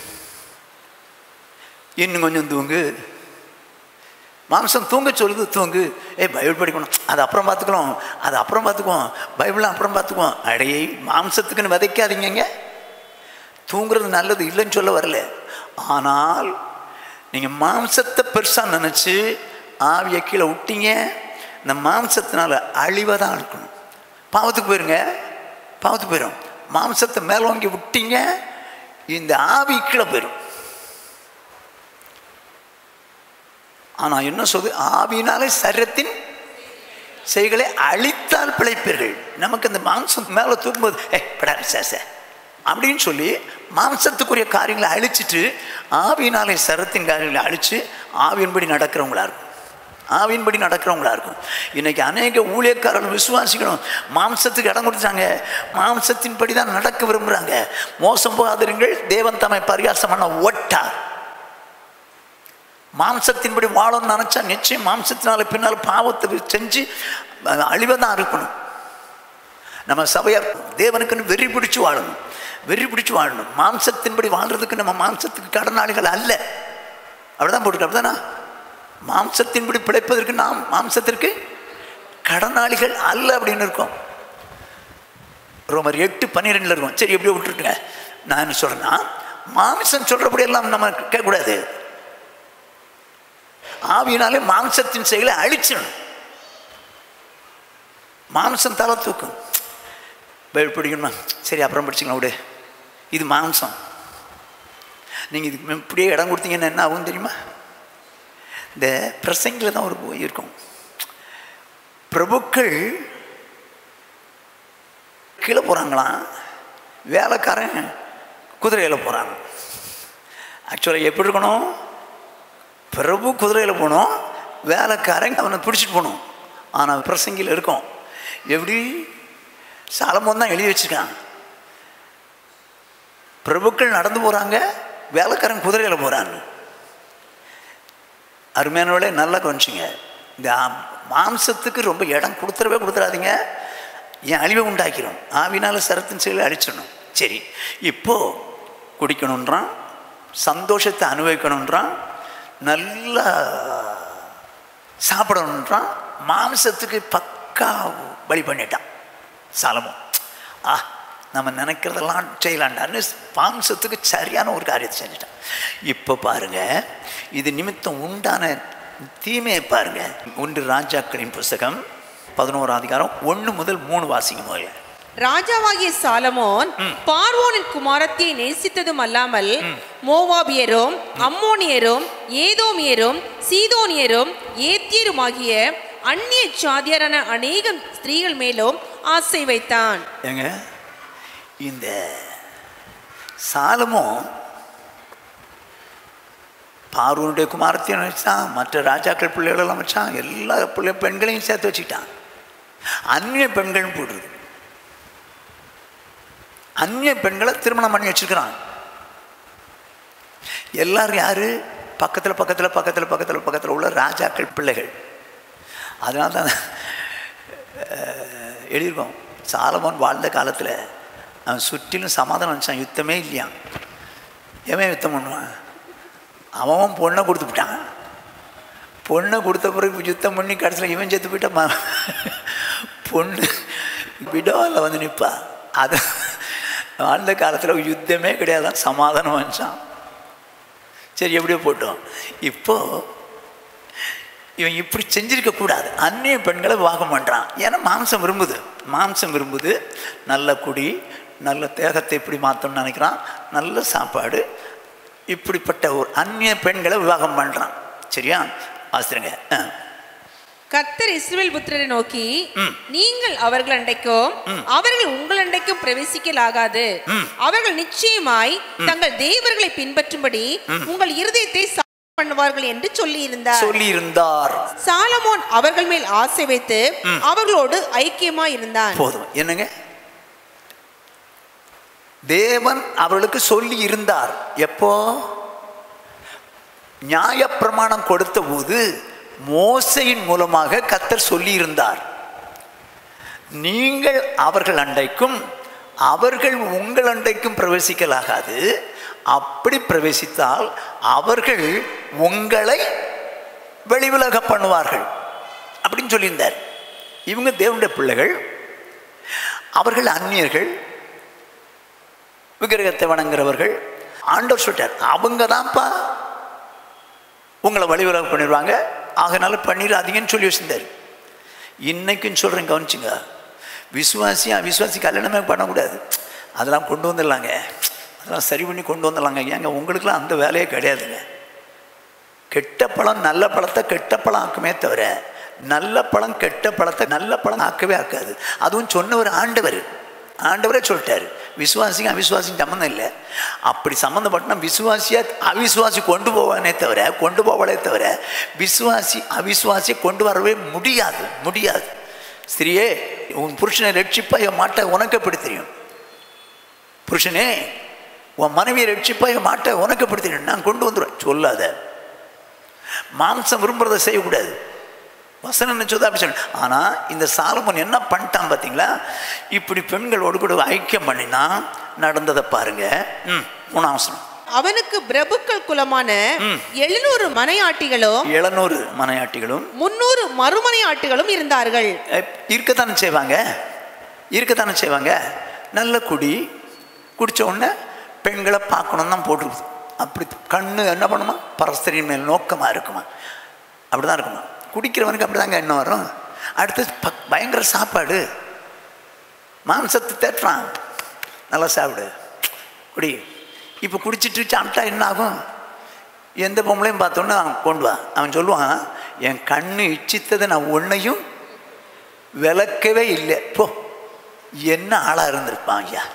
இன்னும் கொஞ்சம் தூங்கு, மாம்சம் தூங்க சொல்லுது, தூங்கு. ஏ பைபிள் படிக்கணும், அது அப்புறம் பார்த்துக்கலாம், அது அப்புறம் பார்த்துக்குவோம், பைபிள்லாம் அப்புறம் பார்த்துக்குவோம். அடையே மாம்சத்துக்குன்னு விதைக்காதீங்க. தூங்குறது நல்லது இல்லைன்னு சொல்ல வரல. ஆனால் நீங்கள் மாம்சத்தை பெருசாக நினச்சி ஆவியை கீழே விட்டீங்க, இந்த மாம்சத்தினால அழிவை தான் இருக்கணும். பாவத்துக்கு போயிருங்க, பாவத்துக்கு போயிடும். மாம்சத்தை மேலே வாங்கி விட்டீங்க, இந்த ஆவி கீழே போயிடும். ஆனால் என்ன சொல்லுது? ஆவியினாலே சரீரத்தின் செய்களை அழித்தால் பிழைப்பீர்கள். நமக்கு இந்த மாம்சம் மேலே தூக்கும்போது ஏ படா சேச அப்படின்னு சொல்லி மாம்சத்துக்குரிய காரியங்களை அழிச்சிட்டு ஆவியினாலே சரீரத்தின் காரியங்களை அழித்து ஆவியின்படி நடக்கிறவங்களா இருக்கும், ஆவியின்படி நடக்கிறவங்களா இருக்கும். இன்றைக்கி அநேக ஊழியக்காரர்கள் விசுவாசிக்கணும் மாம்சத்துக்கு இடம் கொடுத்தாங்க, மாம்சத்தின்படி தான் நடக்க விரும்புகிறாங்க. மோசம் போகாதிருங்கள், தேவன் தம்மை பரியாசம் பண்ண ஓட்டார். மாம்சத்தின்படி வாழணும்னு நினச்சா நிச்சயம் மாம்சத்தினால பின்னால் பாவத்தை செஞ்சு அழிவை தான் இருக்கணும். நம்ம சபையார் தேவனுக்குன்னு வெறி பிடிச்சி வாழணும், வெறி பிடிச்சி வாழணும். மாம்சத்தின்படி வாழ்கிறதுக்கு நம்ம மாம்சத்துக்கு கடனாளிகள் அல்ல. அப்படிதான் போட்டுக்க, அப்படிதானா? மாம்சத்தின்படி பிழைப்பதற்கு நாம் மாம்சத்திற்கு கடனாளிகள் அல்ல அப்படின்னு இருக்கோம். ரோமர் எட்டு பன்னிரெண்டுல இருக்கும். சரி எப்படியோ விட்டுருக்குங்க. நான் என்ன சொல்றேன்னா, மாம்சம் சொல்றபடி எல்லாம் நம்ம கேட்கக்கூடாது. ஆவியினாலே மாம்சத்தின் செயலை அழிச்சிடணும். மாம்சம் தலை தூக்கும். பைபிள் படிக்கணுமா, சரி அப்புறம் படிச்சுக்கலாம் விடு, இது மாம்சம். நீங்கள் இதுக்கு இப்படியே இடம் கொடுத்தீங்கன்னா என்ன ஆகும் தெரியுமா? இந்த பிரசங்கில் தான் ஒரு இருக்கும். பிரபுக்கள் கீழே போகிறாங்களாம், வேலைக்காரன் குதிரையில் போகிறாங்க. ஆக்சுவலாக எப்படி இருக்கணும்? பிரபு குதிரையில் போகணும், வேலைக்காரன் அவனை பிடிச்சிட்டு போகணும். ஆனால் பிரசங்கில் இருக்கும் எப்படி? சாலமோன் தான் எழுதி வச்சுருக்கான். பிரபுக்கள் நடந்து போகிறாங்க, வேலைக்காரன் குதிரையில் போகிறாங்க. அருமையானவளே நல்லா கவனிச்சிங்க. இந்த மாம்சத்துக்கு ரொம்ப இடம் கொடுத்துடவே கொடுத்துடாதீங்க, என் அழிவை உண்டாக்கிறோம். ஆவினால சரத்தின் செயலை அழிச்சிடணும். சரி, இப்போ குடிக்கணுன்றான், சந்தோஷத்தை அனுபவிக்கணுன்றான், நல்லா சாப்பிடணுன்றான், மாம்சத்துக்கு பக்கா பலி பண்ணிட்டான் சாலமோன். ஆ நம்ம நினைக்கிறதெல்லாம் செய்யலாண்டான்னு மாம்சத்துக்கு சரியான ஒரு காரியத்தை செஞ்சுட்டான். இப்போ பாருங்க, இது நிமித்தம் உண்டான தீமையை பாருங்க. ஒன்று ராஜாக்களின் புஸ்தகம் பதினோராம் அதிகாரம் ஒன்று முதல் மூணு வாசிக்கும் போது, ராஜாவாகிய சாலமோன் பார்வோனின் குமாரத்தியை நேசித்ததும் அல்லாமல் மோவாபியரும் அம்மோனியரும் ஏதோமியரும் சீதோனியரும் ஏத்தியருமாகிய அந்நிய சாதியரான அநேகம் ஸ்திரீகள் மேலும் ஆசை வைத்தான். ஏங்க, இந்த சாலமோன் பார்வோனுடைய குமாரத்தையும் வச்சான், மற்ற ராஜாக்கள் பிள்ளைகளெல்லாம் வச்சான், எல்லா பிள்ளை பெண்களையும் சேர்த்து வச்சுக்கிட்டான். அந்நிய பெண்களும் போடுறது, அந்நிய பெண்களை திருமணம் பண்ணி வச்சிருக்கிறான். எல்லாரும் யாரு? பக்கத்தில் பக்கத்தில் பக்கத்தில் பக்கத்தில் பக்கத்தில் உள்ள ராஜாக்கள் பிள்ளைகள். அதனால தான் எழுதியிருக்கோம், சாலமோன் வாழ்ந்த காலத்தில் அவன் சுற்றிலும் சமாதானம் வச்சான், யுத்தமே இல்லையா. எவன் யுத்தம் பண்ணுவான்? அவன் பொண்ணை கொடுத்துட்டான். பொண்ணை கொடுத்த பிறகு யுத்தம் பண்ணி கடைசியில் இவன் செத்து போயிட்டான். பொண்ணு விடோவில் வந்து நிற்பா. அது வாழ்ந்த காலத்தில் யுத்தமே கிடையாதான், சமாதானம் வச்சான். சரி, எப்படியோ போட்டோம். இப்போது இவன் இப்படி செஞ்சிருக்க கூடாது. அந்நிய பெண்களை விவாகம் பண்ணுறான். ஏன்னா மாம்சம் விரும்புது, மாம்சம் விரும்புது. நல்ல குடி, நல்ல தேகத்தை இப்படி மாற்றணும்னு நினைக்கிறான், நல்ல சாப்பாடு. இப்படிப்பட்ட ஒரு அந்நிய பெண்களை விவாகம் பண்ணுறான். சரியா? ஆசிரியங்க, கர்த்தர் இஸ்ரவேல் புத்திரரை நோக்கி, நீங்கள் அவர்கள் அண்டைக்கும் அவர்கள் உங்கள் அண்டைக்கும் பிரவேசிக்கலாகாது. அவர்கள் நிச்சயமாய் தங்கள் தேவர்களை பின்பற்றும்படி உங்கள் இருதயத்தை பண்ணுவார்கள் என்று சொல்லி இருந்தார் சொல்லி இருந்தார் சாலமோன் அவர்கள் மேல் ஆசை வைத்து அவர்களோடு ஐக்கியமா இருந்தான். போதும். என்னங்க, தேவன் அவர்களுக்கு சொல்லி இருந்தார். எப்போ? நியாயப்பிரமாணம் கொடுத்த போது மோசையின் மூலமாக கர்த்தர் சொல்லி இருந்தார், நீங்கள் அவர்கள் அண்டைக்கும் அவர்கள் உங்கள் அண்டைக்கும் பிரவேசிக்கலாகாது. அப்படி பிரவேசித்தால் அவர்கள் உங்களை வெளிவிலக பண்ணுவார்கள் அப்படின்னு சொல்லியிருந்தார். இவங்க தேவனுடைய பிள்ளைகள், அவர்கள் அந்நியர்கள், விக்கிரகத்தை வணங்குறவர்கள். ஆண்டவர் சொல்லிட்டார், அவங்க தான்ப்பா உங்களை வழிவிலக பண்ணிடுவாங்க, ஆகனால பண்ணிடாதீங்கன்னு சொல்லி வச்சிருந்தார். இன்னைக்குன்னு சொல்கிறேன், கவனிச்சுங்க. விசுவாசி அவிசுவாசி கல்யாணமே பண்ணக்கூடாது, அதெல்லாம் கொண்டு வந்துடலாங்க, அதெல்லாம் சரி பண்ணி கொண்டு வந்துடலாங்க. ஏங்க, உங்களுக்குலாம் அந்த வேலையே கிடையாதுங்க. கெட்ட பழம் நல்ல பழத்தை கெட்ட பழம் ஆக்குமே தவிர நல்ல பழம் கெட்ட பழத்தை நல்ல பழம் ஆக்கவே ஆக்காது. அதுவும் சொன்னவர் ஆண்டவர். ஆண்டவரே சொல்லிட்டாரு, விசுவாசிங்க அவிசுவாசிங்க சம்மந்தம் இல்லை. அப்படி சம்மந்தப்பட்டனா விசுவாசியா அவிசுவாசி கொண்டு போவானே தவிர கொண்டு போவாளே தவிர விசுவாசி அவிசுவாசியை கொண்டு வரவே முடியாது முடியாது ஸ்திரியே, உன் புருஷனை ரட்சிப்பா என் மாட்டை உனக்கு எப்படி தெரியும்? புருஷனே, உன் மனைவியை ரட்சிப்பா என் மாட்டை உனக்கு எப்படி தெரியும்? நான் கொண்டு வந்துடுவேன் சொல்லாத. மாம்சம் விரும்புறதை செய்யக்கூடாது. வசனம் நினச்சது அப்படி சொல்ல. ஆனால் இந்த சாலமோன் என்ன பண்ணிட்டான் பார்த்தீங்களா? இப்படி பெண்களோடு கூட ஐக்கியம் பண்ணினா நடந்ததை பாருங்க. ம் மூணாம் வசனம், அவனுக்கு பிரபுக்கள் குலமான எழுநூறு மனையாட்டிகளும் எழுநூறு மனையாட்டிகளும் முன்னூறு மறுமனையாட்டிகளும் இருந்தார்கள். இருக்கத்தானே செய்வாங்க இருக்கத்தானே செய்வாங்க நல்ல குடி குடித்த உடனே பெண்களை பார்க்கணும் தான் போட்டுருக்குது. அப்படி கண்ணு என்ன பண்ணுமா? பரஸ்தரின் மேல் நோக்கமாக இருக்குமா? அப்படி தான் இருக்குமா? குடிக்கிறவனுக்கு அப்படி தாங்க எண்ணம் வரும். அடுத்து ப பயங்கர சாப்பாடு, மாம்சத்தை தேட்டுறான், நல்லா சாப்பிடு குடி. இப்போ குடிச்சிட்டு சாப்பிட்டா என்ன ஆகும்? எந்த பொம்பளையும் பார்த்தோன்னே அவன் கொண்டு வா. அவன் சொல்லுவான், என் கண்ணு இச்சித்ததை நான் ஒன்றையும் விளக்கவே இல்லை. போ, என்ன ஆளாக இருந்திருப்பான் ஐயா.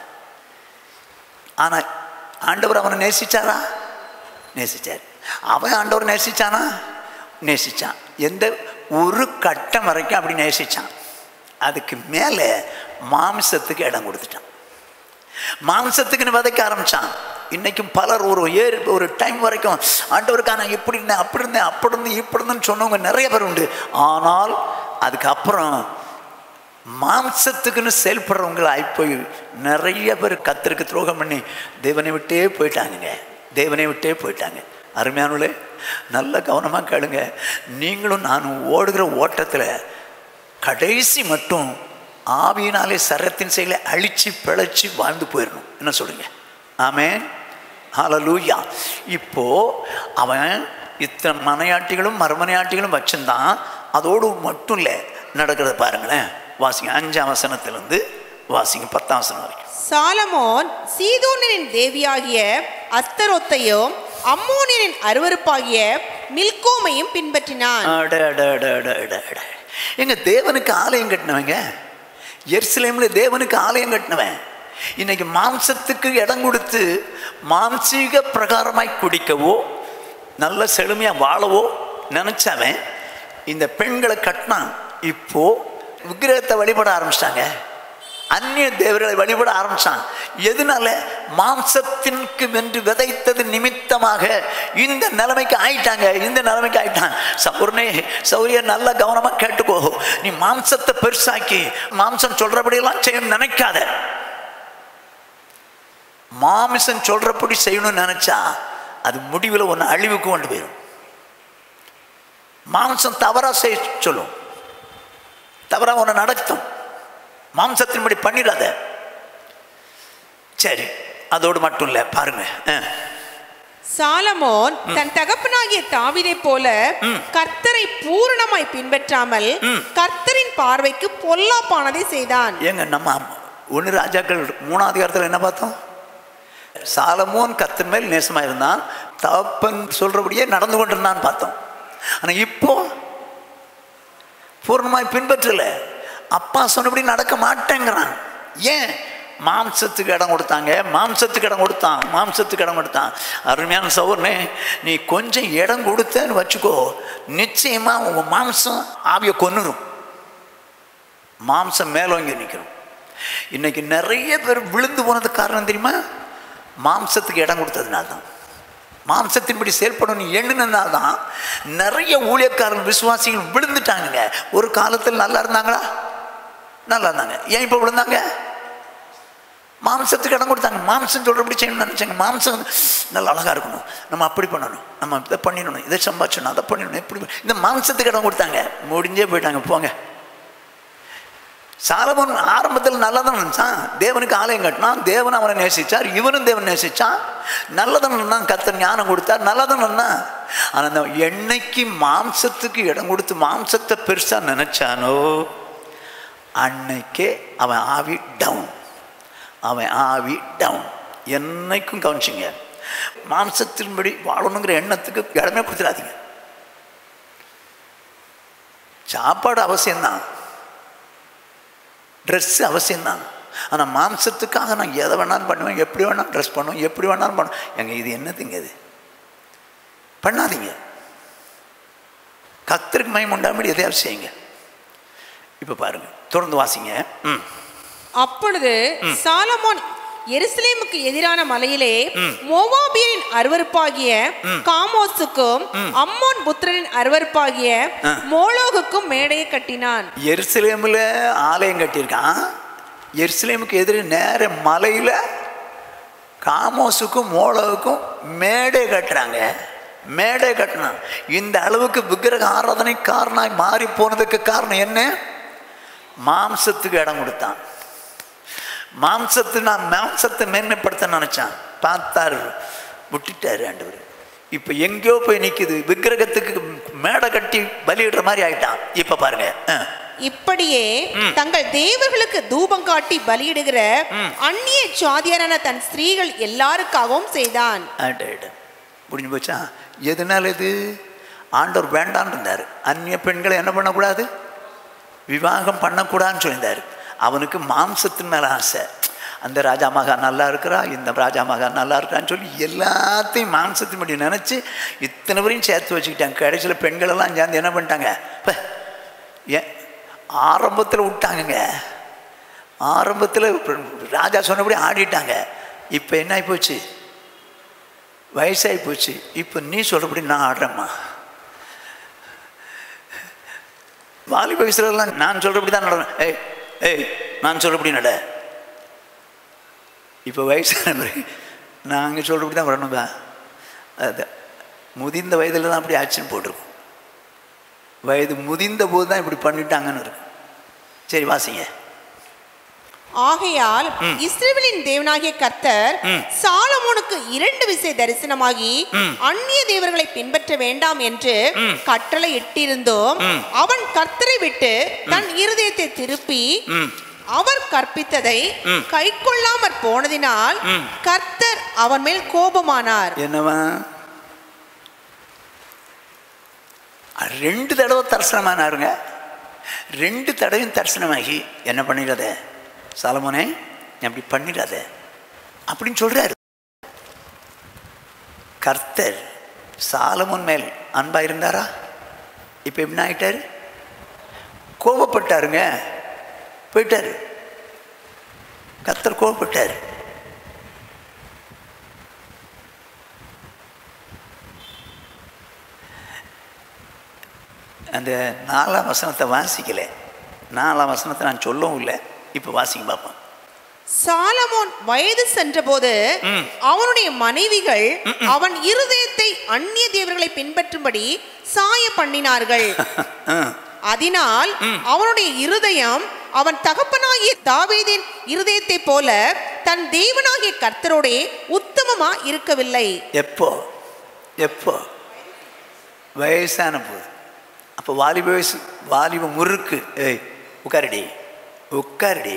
ஆனால் ஆண்டவர் அவனை நேசிச்சாரா? நேசிச்சார். அவன் ஆண்டவர் நேசிச்சானா? நேசிச்சான். எந்த ஒரு கட்டம் வரைக்கும் அப்படி நேசிச்சான். அதுக்கு மேலே மாம்சத்துக்கு இடம் கொடுத்துட்டான். மாம்சத்துக்குன்னு விதைக்க ஆரம்பித்தான். இன்றைக்கும் பலர் ஒரு ஏறு ஒரு டைம் வரைக்கும் ஆண்டவருக்காக நான் இப்படி இருந்தேன் அப்படி இருந்தேன் அப்படி இருந்து இப்படி இருந்தேன்னு சொன்னவங்க நிறைய பேர் உண்டு. ஆனால் அதுக்கப்புறம் மாம்சத்துக்குன்னு செயல்படுறவங்களாய் போய் நிறைய பேர் கர்த்தருக்கு துரோகம் பண்ணி தேவனை விட்டே போயிட்டாங்க தேவனை விட்டே போயிட்டாங்க அருமையானவர்களே, நல்ல கவனமாக கேளுங்க. நீங்களும் நானும் ஓடுகிற ஓட்டத்தில் கடைசி மட்டும் ஆவியினாலே சரத்தின் செயலை அழிச்சு பிழைச்சி வாழ்ந்து போயிடணும். என்ன சொல்லுங்க? ஆமென், ஹல்லேலூயா. இப்போ அவன் இத்தனை மனையாட்டிகளும் மறுமனையாட்டிகளும் வச்சிருந்தான். அதோடு மட்டும் இல்லை, நடக்கிறத பாருங்களேன். வாசிங்க, அஞ்சாம் வசனத்திலிருந்து வாசிங்க பத்தாம் வசனம் வரைக்கும். சாலமோன் சீதோனின் தேவியாகிய அஸ்தரோத்தையும் அம்மோனியரின் அருவருப்பாகிய மில்கோமையும் பின்பற்றினான். எங்க தேவனுக்கு ஆலயம் கட்டினவங்க, எருசலேம்ல தேவனுக்கு ஆலயம் கட்டினவன் இன்னைக்கு மாம்சத்துக்கு இடம் கொடுத்து மாம்சீக பிரகாரமாய் குடிக்கவோ நல்ல செழுமையா வாழவோ நினைச்சவன் இந்த பெண்களை கட்டினான். இப்போ விக்கிரகத்தை வழிபட ஆரம்பிச்சிட்டாங்க, அந்நிய தேவர்களை வழிபட ஆரம்பிச்சான். எதனால? மாம்சத்திற்கு வென்று விதைத்தது நிமித்தமாக இந்த நிலைமைக்கு ஆயிட்டாங்க. இந்த நிலைமைக்கு ஆயிட்டான். சௌரனே சௌரிய நல்ல கவனமா கேட்டுக்கோ. நீ மாம்சத்தை பெருசாக்கி மாம்சம் சொல்றபடியெல்லாம் செய்யணும்னு நினைக்காத. மாமிசம் சொல்றபடி செய்யணும்னு நினைச்சா அது முடிவில் ஒன்று அழிவுக்கு கொண்டு போயிடும். மாம்சம் தவறா செய்ய சொல்லும், தவறா ஒன்று நடத்தும். மாம்சத்தின்படி பண்ணிடாத. சரி, அதோடு மட்டும் இல்லை, பாருங்க. சாலமோன் தன் தகப்பனாகிய தாவீதை போல கர்த்தரை பூரணமாய் பின்பற்றாமல் கர்த்தரின் பார்வைக்கு பொல்லாப்பானதை செய்தான். ஏங்க, நம்ம ஒன்று ராஜாக்கள் மூணாவது அதிகாரத்தில் என்ன பார்த்தோம்? சாலமோன் கர்த்தர் மேல் நேசமா இருந்தான், தகப்பன் சொல்றபடியே நடந்து கொண்டிருந்தான்னு பார்த்தோம். ஆனா இப்போ பூர்ணமாய் பின்பற்றல. அப்பா சொன்னபடி நடக்க மாட்டேங்கிறான். ஏன்? மாம்சத்துக்கு இடம் கொடுத்தாங்க. மாம்சத்துக்கு இடம் கொடுத்தான் மாம்சத்துக்கு இடம் கொடுத்தான். அருமையான சகோதரனே, நீ கொஞ்சம் இடம் கொடுத்தன்னு வச்சுக்கோ, நிச்சயமா உங்க மாம்சம் ஆவியை கொன்னுரும். மாம்சம் மேலோங்கி நிற்கிறோம். இன்னைக்கு நிறைய பேர் விழுந்து போனதுக்கு காரணம் தெரியுமா? மாம்சத்துக்கு இடம் கொடுத்ததுனால தான். மாம்சத்தின்படி செயல்படும் எண்ணுனால தான் நிறைய ஊழியக்காரர்கள் விசுவாசிகள் விழுந்துட்டாங்க. ஒரு காலத்தில் நல்லா இருந்தாங்களா? நல்லா இருந்தாங்க. ஏன் இப்போ விழுந்தாங்க? மாம்சத்துக்கு இடம் கொடுத்தாங்க. மாம்சம் சொல்றபடி செய்யணும்னு நினைச்சாங்க. மாம்சம் நல்லா அழகா இருக்கணும், நம்ம அப்படி பண்ணணும், நம்ம இதை பண்ணிடணும், இதை சம்பாதிச்சணும், அதை பண்ணிடணும், எப்படி இந்த மாம்சத்துக்கு இடம் கொடுத்தாங்க. முடிஞ்சே போயிட்டாங்க. போங்க. சாலமோன் ஆரம்பத்தில் நல்லா தான் நினைச்சான். தேவனுக்கு ஆலயம் கட்டினான், தேவன் அவனை நேசிச்சார், இவனும் தேவன் நேசிச்சான். நல்லதான் தான் கர்த்தர் ஞானம் கொடுத்தார், நல்லதான் தான். ஆனால் அந்த என்னைக்கு மாம்சத்துக்கு இடம் கொடுத்து மாம்சத்தை பெருசா நினைச்சானோ அன்னைக்கே அவன் ஆவி டவுன். அவன் ஆவி டவுன். என்னைக்கும் கவனிச்சிங்க, மாம்சத்தின்படி வாழணுங்கிற எண்ணத்துக்கு இடமே கொடுத்துடாதீங்க. சாப்பாடு அவசியம்தான், ட்ரெஸ்ஸு அவசியம்தான். ஆனால் மாம்சத்துக்காக நான் எதை வேணாலும் பண்ணுவேன், எப்படி வேணாலும் ட்ரெஸ் பண்ணுவேன், எப்படி வேணாலும் பண்ணுவேன். எங்க இது என்னதுங்க? இது பண்ணாதீங்க. கர்த்தருக்கு மகிமை உண்டாகும்படி எதையாவது செய்யுங்க. இப்போ பாருங்க, தொடர்ந்து வாசிங்க. ம் அப்பொழுது சாலமோன் எருசலேமுக்கு எதிரான மலையிலே மோவாபியரின் அருவருப்பாகிய காமோசுக்கும் அம்மோன் புத்திரரின் அருவருப்பாகிய மோலோகுக்கும் மேடையை கட்டினான். எருசலேமில் ஆலயம் கட்டியிருக்கான். எருசலேமுக்கு எதிரே நேர மலையில் காமோசுக்கும் மோலோகுக்கும் மேடை கட்டுறாங்க. மேடை கட்டினான். இந்த அளவுக்கு விக்கிரக ஆராதனை காரணம் மாறி போனதுக்கு காரணம் என்ன? மாம்சத்துக்கு இடம் கொடுத்தான். மாம்சத்து நான் மாம்சத்தை மேன்மைப்படுத்த நினைச்சான், பார்த்தாரு, விட்டுட்டாரு ஆண்டவர். இப்ப எங்கேயோ போய் நிக்குது, விக்கிரகத்துக்கு மேடை கட்டி பலியிடுற மாதிரி ஆயிட்டான். இப்ப பாருங்க, இப்படியே தங்கள் தேவர்களுக்கு தூபம் காட்டி பலியிடுகிற அந்நிய சாதியாரான தன் ஸ்திரீகள் எல்லாருக்காகவும் செய்தான். முடிஞ்சு போச்சா? எதனால இது? ஆண்டவர் வேண்டான்னு இருந்தார். அந்நிய பெண்களை என்ன பண்ணக்கூடாது, விவாகம் பண்ணக்கூடாதுன்னு சொல்லியிருந்தார். அவனுக்கு மாம்சத்தின் மேலே ஆசை. அந்த ராஜா மகா நல்லா இருக்கிறா, இந்த ராஜா மகா நல்லா இருக்கான்னு சொல்லி எல்லாத்தையும் மாம்சத்தின் படி நினச்சி இத்தனை வரையும் சேர்த்து வச்சுக்கிட்டாங்க. கடைசியில் பெண்களெல்லாம் சேர்ந்து என்ன பண்ணிட்டாங்க? இப்போ ஏன் ஆரம்பத்தில் விட்டாங்கங்க. ஆரம்பத்தில் ராஜா சொன்னபடி ஆடிட்டாங்க. இப்போ என்ன ஆகி போச்சு? வயசாகி போச்சு. இப்போ நீ சொல்கிறபடி நான் ஆடுறேம்மா. வாலிப வயசுலலாம் நான் சொல்கிறபடி தான் நடறேன். ஏய் ஏய் நான் சொல்றபடி நட. இப்போ வயசான பிறகு நாங்கள் சொல்கிறபடி தான் வரணுங்க. அது முதிர்ந்த வயதில் தான் அப்படி ஆக்ஷன் போட்டிருக்கோம். வயது முதிர்ந்த போது தான் இப்படி பண்ணிட்டாங்கன்னு இருக்கு. சரி வாசிங்க. ஆகையால் இஸ்ரவேலின் தேவனாகிய கர்த்தர் சாலமோனுக்கு இரண்டு விசை தரிசனமாகி அந்நிய தேவர்களை பின்பற்ற வேண்டாம் என்று கட்டளை இட்டிருந்தோம். அவன் கர்த்தரை விட்டு தன் இருதயத்தை திருப்பி அவர் கற்பித்ததை கை கொள்ளாமற் போனதினால் கர்த்தர் அவன் மேல் கோபமானார். என்னவா ரெண்டு தடவை தரிசனமானாருங்க. ரெண்டு தடவையும் தரிசனமாகி என்ன பண்ணிடாத சாலமோனே அப்படி பண்ணிடாத அப்படின்னு சொல்றாரு. கர்த்தர் சாலமோன் மேல் அன்பா இருந்தாரா? இப்ப என்ன ஆயிட்டாரு? கோபப்பட்டாருங்க, போயிட்டாரு. கர்த்தர் கோபப்பட்டாரு. அந்த நாலாம் வசனத்தை வாசிக்கல. நாலாம் வசனத்தை நான் சொல்லவும் இல்லை. இப்போ வாசிக்க பார்ப்போம். சாலமோன் வயது சென்றபோது அவனுடைய மனைவிகள் அவன் இருதயத்தை அந்நிய தேவர்களை பின்பற்றும்படி சாய பண்ணினார்கள். அதனால் அவனுடைய இருதயம் அவன் தகப்பனாகிய தாவீதின் இருதயத்தை போல தன் தேவனாகிய கர்த்தரோடே உத்தமமா இருக்கவில்லை. எப்போ எப்போ வயசான போது. அப்போ வாலிப வயசு, வாலிப முறுக்கு. ஏய் உட்காரடி உட்காரடி.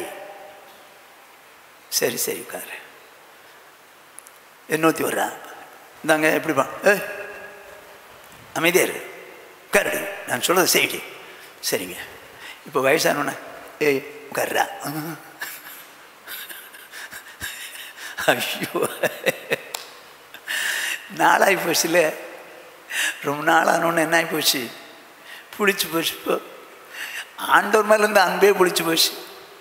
சரி சரி உட்காரு. என்னூத்தி வர்றா இந்தாங்க எப்படிப்பா? ஏய் அமைதியா இரு, உட்காரடி, நான் சொல்றது செய்டி. சரிங்க. இப்போ வயசானோன்னே ஏய் உட்கார்றா. ஐயோ நாளாகி போச்சுல. ரொம்ப நாளானோன்னு என்ன ஆகி போச்சு? பிடிச்சி போச்சு. இப்போ ஆண்டவர் மேலே இருந்து அன்பே பிடிச்சி போச்சு.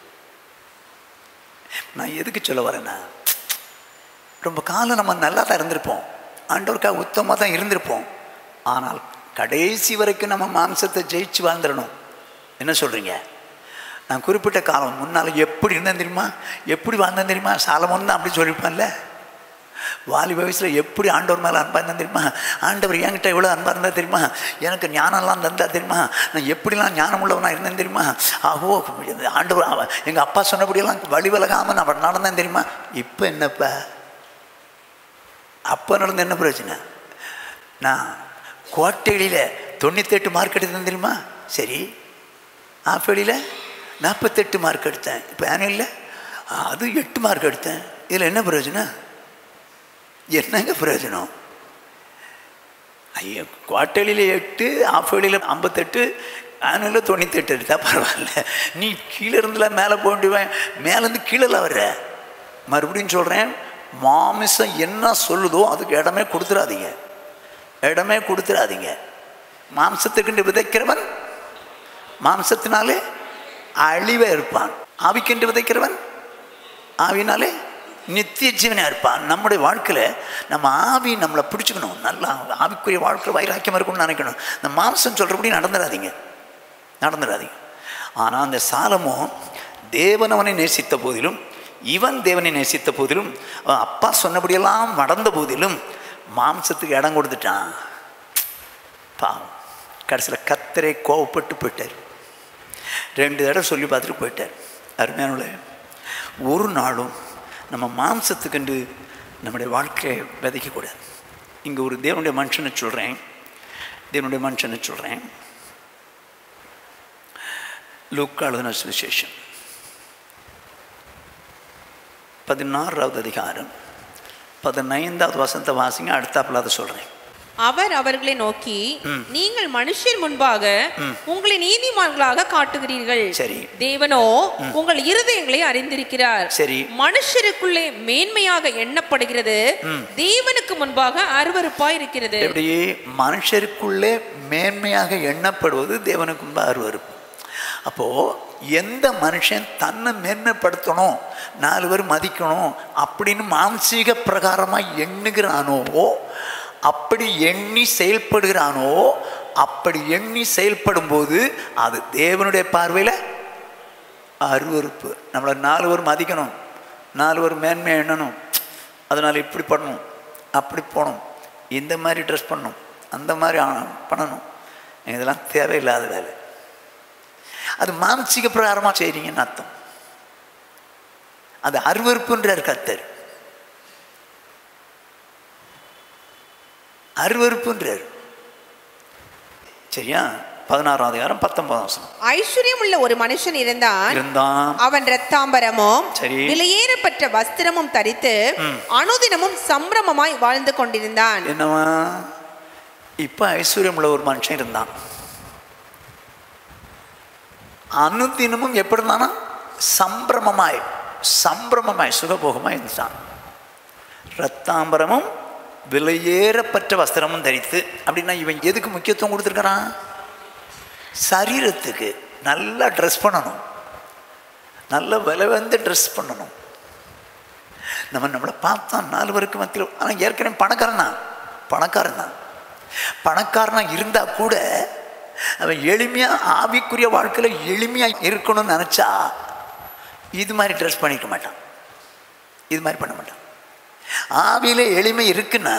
நான் எதுக்கு சொல்ல வரேன்னா, ரொம்ப காலம் நம்ம நல்லா தான் இருந்திருப்போம், ஆண்டவருக்காக உத்தமாக தான் இருந்திருப்போம். ஆனால் கடைசி வரைக்கும் நம்ம மாம்சத்தை ஜெயிச்சு வாழ்ந்துடணும். என்ன சொல்கிறீங்க? நான் குறிப்பிட்ட காலம் முன்னால் எப்படி இருந்தேன் தெரியுமா? எப்படி வாழ்ந்தேன் தெரியுமா? சாலமோன் தான் அப்படி சொல்லியிருப்பான்ல. வாலி வயசில் எப்படி ஆண்டவர் மேலே அன்பாக இருந்தால் தெரியுமா? ஆண்டவர் என்கிட்ட எவ்வளோ அன்பாக இருந்தால் தெரியுமா? எனக்கு ஞானம்லாம் தந்தா தெரியுமா? நான் எப்படிலாம் ஞானம் உள்ளவனாக இருந்தேன் தெரியுமா? ஆகோ ஆண்டவர் எங்கள் அப்பா சொன்னபடியெல்லாம் வழி விலகாமல் நான் நடந்தேன் தெரியுமா? இப்போ என்னப்பா? அப்போ நடந்த என்ன பிரச்சனை? நான் கோட்டையில தொண்ணூத்தெட்டு மார்க் எடுத்தேன் தெரியுமா? சரி. ஆஃபேலியில் நாற்பத்தெட்டு மார்க் எடுத்தேன். இப்போ ஆனுவலில் அது எட்டு மார்க் எடுத்தேன். இதில் என்ன பிரயோஜனம்? என்னங்க பிரயோஜனம்? ஐயோ, குவார்டர்லியில் எட்டு, ஆஃப் இயர்லியில் ஐம்பத்தெட்டு, ஆனுவலில் தொண்ணூத்தெட்டு எடுத்தால் பரவாயில்ல. நீ கீழே இருந்துலாம் மேலே போண்டுவேன், மேலேருந்து கீழே வர்ற. மறுபடியும் சொல்கிறேன், மாமிசம் என்ன சொல்லுதோ அதுக்கு இடமே கொடுத்துடாதீங்க, இடமே கொடுத்துடாதீங்க. மாம்சத்துக்கு விதைக்கிறவன் மாம்சத்தினாலே அழிவே இருப்பான், ஆவிக்கென்று விதைக்கிறவன் ஆவினாலே நித்திய ஜீவனாக இருப்பான். நம்முடைய வாழ்க்கையில் நம்ம ஆவி நம்மளை பிடிச்சிக்கணும், நல்லா ஆவிக்குரிய வாழ்க்கை வைராக்கியம் இருக்கும்னு நினைக்கணும். இந்த மாம்சம் சொல்கிறபடி நடந்துடாதீங்க, நடந்துடாதீங்க. ஆனால் அந்த சாலமோன் தேவன் அவனை நேசித்த போதிலும், இவன் தேவனை நேசித்த போதிலும், அப்பா சொன்னபடியெல்லாம் நடந்த போதிலும் மாம்சத்துக்கு இடம் கொடுத்துட்டான். பாவம். கடைசியில் கர்த்தரே கோவப்பட்டு போயிட்டார். ரெண்டு தடவை சொல்லி பார்த்துட்டு போயிட்டார். அருமையானவர்களே, ஒரு நாளும் நம்ம மாம்சத்துக்கென்று நம்முடைய வாழ்க்கையை விதைக்கக்கூடாது. இங்கே ஒரு தேவனுடைய மனுஷனை சொல்கிறேன், தேவனுடைய மனுஷனை சொல்கிறேன். லூக்கா எழுதின சுவிசேஷம் பதினாறாவது அதிகாரம் பதினைந்தாவது வசனத்தை வாசிங்க. அடுத்தாப்புல அதை சொல்கிறேன். அவர் அவர்களை நோக்கி, நீங்கள் மனுஷர் முன்பாக உங்களை நீதிமான்களாக காட்டுகிறீர்கள், சரி, தேவனோ உங்கள் இருதயங்களை அறிந்திருக்கிறார். சரி, மனுஷருக்குள்ளே மேன்மையாக எண்ணப்படுகிறது, தேவனுக்கு முன்பாக அருவருப்பாய் இருக்கிறது. எப்படி? மனுஷருக்குள்ளே மேன்மையாக எண்ணப்படுவது தேவனுக்கு முன்பாக அருவருப்பு. அப்போ எந்த மனுஷன் தன்னை மேன்மைப்படுத்தணும், நாலு பேர் மதிக்கணும் அப்படின்னு மானசீக பிரகாரமாக எண்ணுகிறானோ, அப்படி எண்ணி செயல்படுகிறானோ, அப்படி எண்ணி செயல்படும் போது அது தேவனுடைய பார்வையில் அருவருப்பு. நம்மளை நாலு பேர் மதிக்கணும், நாலு பேர் மேன்மையை எண்ணணும், அதனால் இப்படி பண்ணணும், அப்படி போகணும், இந்த மாதிரி ட்ரெஸ் பண்ணணும், அந்த மாதிரி பண்ணணும். இதெல்லாம் தேவையில்லாத வேலை. அது மானசீக பிரகாரமாக செய்கிறீங்கன்னு அர்த்தம். அது அருவருப்புன்றார் கர்த்தர். அருவருப்புன்றார். சரியா? பதினாறாம் அதிகாரம் பத்தொன்பதாம் வசனம். ஐஸ்வர்யம் உள்ள ஒரு மனுஷன் இருந்தான் இருந்தான் அவன் இரத்தாம்பரமும் சரி விலையேறப்பட்ட வஸ்திரமும் தரித்து அனுதினமும் சம்பிரமமாய் வாழ்ந்து கொண்டிருந்தான். என்னவா? இப்ப ஐஸ்வர்யம் உள்ள ஒரு மனுஷன் இருந்தான். அனுதினமும் எப்படி இருந்தானா? சம்பிரமமாய் சம்பிரமமாய் சுகபோகமாய் இருந்தான். இரத்தாம்பரமும் விலையேறப்பட்ட வஸ்திரமும் தரித்து. அப்படின்னா இவன் எதுக்கு முக்கியத்துவம் கொடுத்துருக்கிறான்? சரீரத்துக்கு. நல்லா ட்ரெஸ் பண்ணணும், நல்ல விலை வந்து ட்ரெஸ் பண்ணணும். நம்ம நம்மளை பார்த்தா நாலு பேருக்கு மத்தியில். ஆனால் ஏற்கனவே பணக்காரன் தான், பணக்காரன் தான். பணக்காரனா இருந்தால் கூட அவன் எளிமையாக ஆவிக்குரிய வாழ்க்கையில் எளிமையாக இருக்கணும்னு நினச்சா இது மாதிரி ட்ரெஸ் பண்ணிக்க மாட்டான், இது மாதிரி பண்ண மாட்டான். ஆவியில எளிமை இருக்குன்னா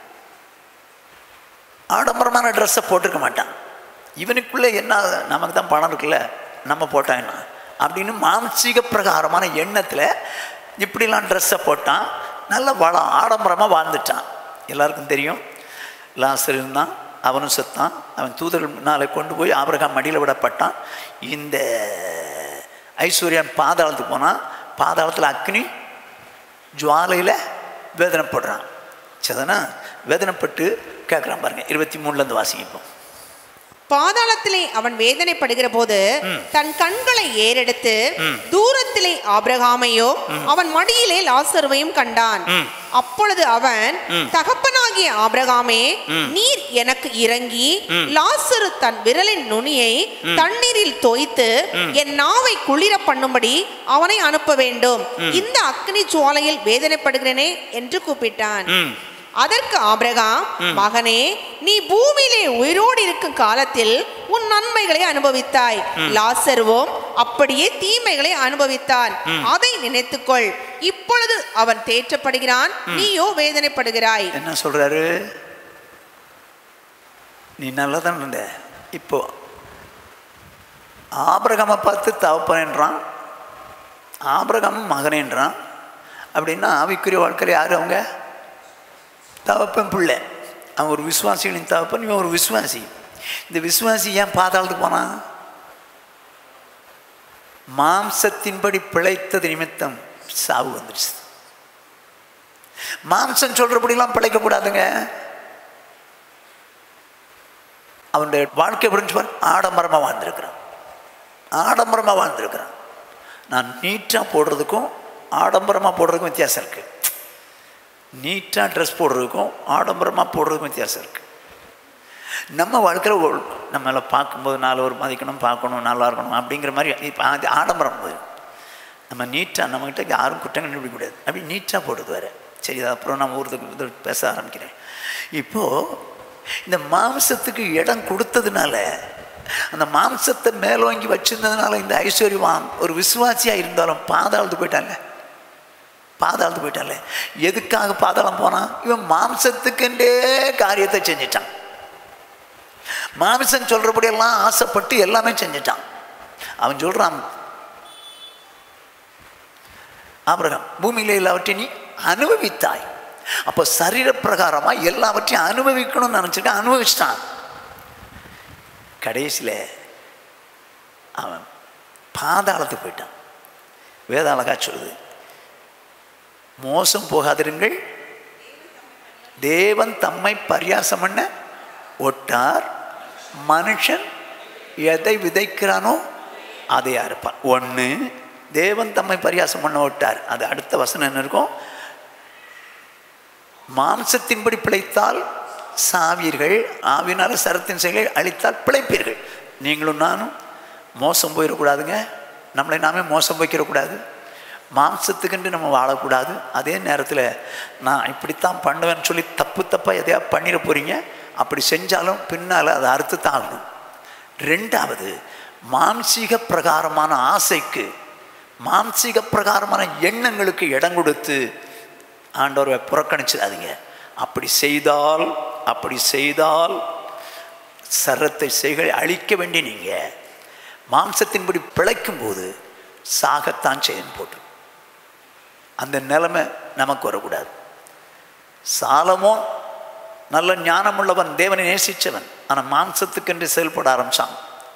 ஆடம்பரமான ட்ரெஸ்ஸை போட்டிருக்க மாட்டான். இவனுக்குள்ளே என்ன, நமக்கு தான் பணம் இருக்குல்ல, நம்ம போட்டான் என்ன அப்படின்னு மானசீக பிரகாரமான எண்ணத்தில் இப்படிலாம் ட்ரெஸ்ஸை போட்டான். நல்ல வளம் ஆடம்பரமாக வாழ்ந்துட்டான். எல்லாருக்கும் தெரியும், லாசர் இருந்தான், அவனும் செத்தான். அவன் தூதர்களால் கொண்டு போய் ஆபிரகாம் மடியில் விடப்பட்டான். இந்த ஐஸ்வர்யன் பாதாளத்துக்கு போனான். பாதாளத்தில் அக்னி ஜுவாலையில் வேதனைப்படுறான். சரிதானா? வேதனைப்பட்டு கேட்குறான் பாருங்க, இருபத்தி மூணுலேருந்து வாசிப்போம். பாதாளத்திலே அவன் வேதனைப்படுகிற போது தன் கண்களை ஏறெடுத்து தூரத்திலே ஆபிரகாமையோ அவன் மடியிலே லாசருவையும் கண்டான். அப்பொழுது அவன், தகப்பனாகிய ஆபிரகாமே, நீர் எனக்கு இறங்கி லாசரு தன் விரலின் நுனியை தண்ணீரில் தோய்த்து என் நாவை குளிர பண்ணும்படி அவனை அனுப்ப வேண்டும், இந்த அக்னி ஜுவாலையில் வேதனைப்படுகிறேனே என்று கூப்பிட்டான். அதற்கு ஆபிரகாம், மகனே, நீ பூமியிலே உயிரோடு இருக்கும் காலத்தில் உன் நன்மைகளை அனுபவித்தாய், லாசருவும் அப்படியே தீமைகளை அனுபவித்தான், அதை நினைத்துக்கொள். இப்பொழுது அவன் தேற்றப்படுகிறான், நீயோ வேதனைப்படுகிறாய். என்ன சொல்றாரு? நீ நல்லதான் இருந்த, இப்போ ஆபிரகாமை பார்த்து தகப்பன்றான், ஆபிரகாமும் மகனேன்றான். அப்படின்னா ஆவிக்குரிய வாழ்க்கையில் யாரு? அவங்க தகப்பன் பிள்ளை. அவன் ஒரு விசுவாசிகளின் தகப்பன், இவன் ஒரு விசுவாசி. இந்த விசுவாசி ஏன் பாதாளத்துக்கு போனான்? மாம்சத்தின்படி பிழைத்தது நிமித்தம் சாவு வந்துடுச்சு. மாம்சம் சொல்றபடிலாம் பிழைக்கக்கூடாதுங்க. அவனுடைய வாழ்க்கை புரிஞ்சு பாரு, ஆடம்பரமாக வாழ்ந்திருக்கிறான், ஆடம்பரமாக வாழ்ந்திருக்கிறான். நான் நீட்டாக போடுறதுக்கும் ஆடம்பரமாக போடுறதுக்கும் வித்தியாசம் இருக்கு. நீட்டாக ட்ரெஸ் போடுறதுக்கும் ஆடம்பரமாக போடுறதுக்கும் வித்தியாசம் இருக்குது. நம்ம வாழ்க்கையில் நம்மளை பார்க்கும்போது நாலு ஒரு மதிக்கணும், பார்க்கணும், நல்லா இருக்கணும் அப்படிங்கிற மாதிரி இப்போ அது ஆடம்பரம் போது. நம்ம நீட்டாக நம்மகிட்ட யாரும் குற்றம் கண்டுபிடிக்க கூடாது, அப்படி நீட்டாக போடுறது வேறு. சரி, அப்புறம் நான் ஊருக்கு பேச ஆரம்பிக்கிறேன். இப்போது இந்த மாம்சத்துக்கு இடம் கொடுத்ததுனால, அந்த மாம்சத்தை மேலோங்கி வச்சுருந்ததுனால இந்த ஐஸ்வர்யவான் ஒரு விசுவாசியாக இருந்தாலும் பாதாளத்துக்கு போயிட்டாங்க, பாதாளத்து போயிட்டால. எதுக்காக பாதாளம் போனான்? இவன் மாம்சத்துக்குண்டே காரியத்தை செஞ்சிட்டான். மாம்சம் சொல்றபடி எல்லாம் ஆசைப்பட்டு எல்லாமே செஞ்சிட்டான். அவன் சொல்றான், ஆபிரகாம், பூமியில எல்லாவற்றையும் நீ அனுபவித்தாய். அப்போ சரீர பிரகாரமா எல்லாவற்றையும் அனுபவிக்கணும்னு நினைச்சிட்டு அனுபவிச்சிட்டான். கடைசியில் அவன் பாதாளத்துக்கு போயிட்டான். வேத அழகா சொல்லுது, மோசம் போகாதிருங்கள், தேவன் தம்மை பரியாசம் பண்ண ஒட்டார், மனுஷன் எதை விதைக்கிறானோ அதை அறுப்பான். ஒன்று, தேவன் தம்மை பரியாசம் பண்ண ஒட்டார். அது அடுத்த வசனம் என்ன இருக்கும்? மாம்சத்தின்படி பிழைத்தால் சாவீர்கள், ஆவினால சரத்தின் செயலை அழித்தால் பிழைப்பீர்கள். நீங்களும் நானும் மோசம் போயிடக்கூடாதுங்க, நம்மளை நாமே மோசம் போய்க்கிடக்கூடாது, மாம்சத்துக்குன்று நம்ம வாழக்கூடாது. அதே நேரத்தில் நான் இப்படித்தான் பண்ணுவேன்னு சொல்லி தப்பு தப்பாக எதையா பண்ணிட போகிறீங்க. அப்படி செஞ்சாலும் பின்னால் அதை அறுத்து தான் ஆகணும். ரெண்டாவது, மாம்சீக பிரகாரமான ஆசைக்கு மாம்சீக பிரகாரமான எண்ணங்களுக்கு இடம் கொடுத்து ஆண்டவரை புறக்கணிச்சிடாதீங்க. அப்படி செய்தால் அப்படி செய்தால் சரத்தை செய்களை அழிக்க வேண்டிய நீங்கள் மாம்சத்தின்படி பிழைக்கும் போது சாகத்தான் செய்யணும் போட்டு அந்த நிலைமை நமக்கு வரக்கூடாது. சாலமோன் நல்ல ஞானமுள்ளவன், தேவனை நேசித்தவன், ஆனால் மாம்சத்துக்கென்று செயல்பட ஆரம்பித்தான்.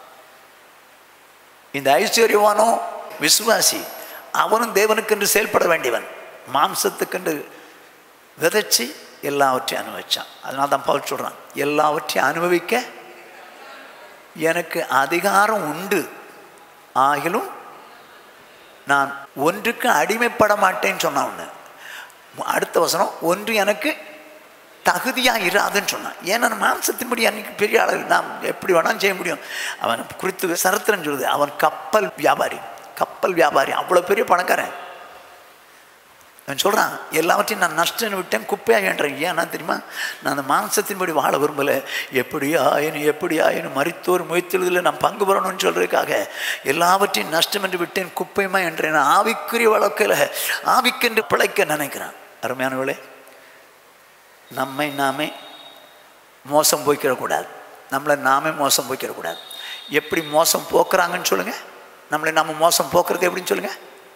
இந்த ஐஸ்வர்யவானோ விசுவாசி, அவனும் தேவனுக்கென்று செயல்பட வேண்டியவன், மாம்சத்துக்கென்று விதைச்சி எல்லாவற்றையும் அனுபவிச்சான். அதனால தான் பவுல் சொல்கிறான், எல்லாவற்றையும் அனுபவிக்க எனக்கு அதிகாரம் உண்டு, ஆகிலும் நான் ஒன்றுக்கு அடிமைப்பட மாட்டேன்னு சொன்னான். ஒன்று அடுத்த வசனம், ஒன்று எனக்கு தகுதியாக இராதுன்னு சொன்னான். ஏன்னா மாம்சத்தின்படி அன்றைக்கி பெரிய ஆள் நாம் எப்படி வேணாலும் செய்ய முடியும். அவன் குறித்து சரித்திரம் சொல்லுது, அவன் கப்பல் வியாபாரி, கப்பல் வியாபாரி, அவ்வளோ பெரிய பணக்காரன். அவன் சொல்கிறான், எல்லாவற்றையும் நான் நஷ்டம் விட்டேன், குப்பையாக என்றேன். ஏன்னா தெரியுமா, நான் அந்த மாம்சத்தின்படி வாழ விரும்பலை, எப்படியா ஆயினும் எப்படியா ஆயினும் மரித்தோர் முயற்சியில் நான் பங்கு பெறணும்னு சொல்கிறதுக்காக எல்லாவற்றையும் நஷ்டம் என்று விட்டேன், குப்பையுமா என்றேன். ஆவிக்குரிய வழக்கில் ஆவிக்கென்று பிழைக்க நினைக்கிறான். அருமையானவளே, நம்மை நாமே மோசம் போய்க்கிடக்கூடாது, நம்மளை நாமே மோசம் போய்க்கிடக்கூடாது. எப்படி மோசம் போக்குறாங்கன்னு சொல்லுங்கள், நம்மளை நாம் மோசம் போக்குறது எப்படின்னு சொல்லுங்கள்.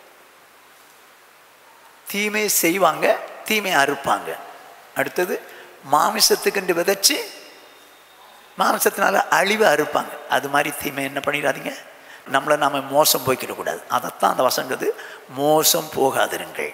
தீமை செய்வாங்க, தீமை அறுப்பாங்க. அடுத்தது மாமிசத்துக்கென்று விதைச்சி மாமிசத்தினால அழிவை அறுப்பாங்க. அது மாதிரி தீமை என்ன பண்ணிடாதீங்க, நம்மளை நாம் மோசம் போய்க்கிடக்கூடாது. அதைத்தான் அந்த வசங்கிறது, மோசம் போகாதிருங்கள்.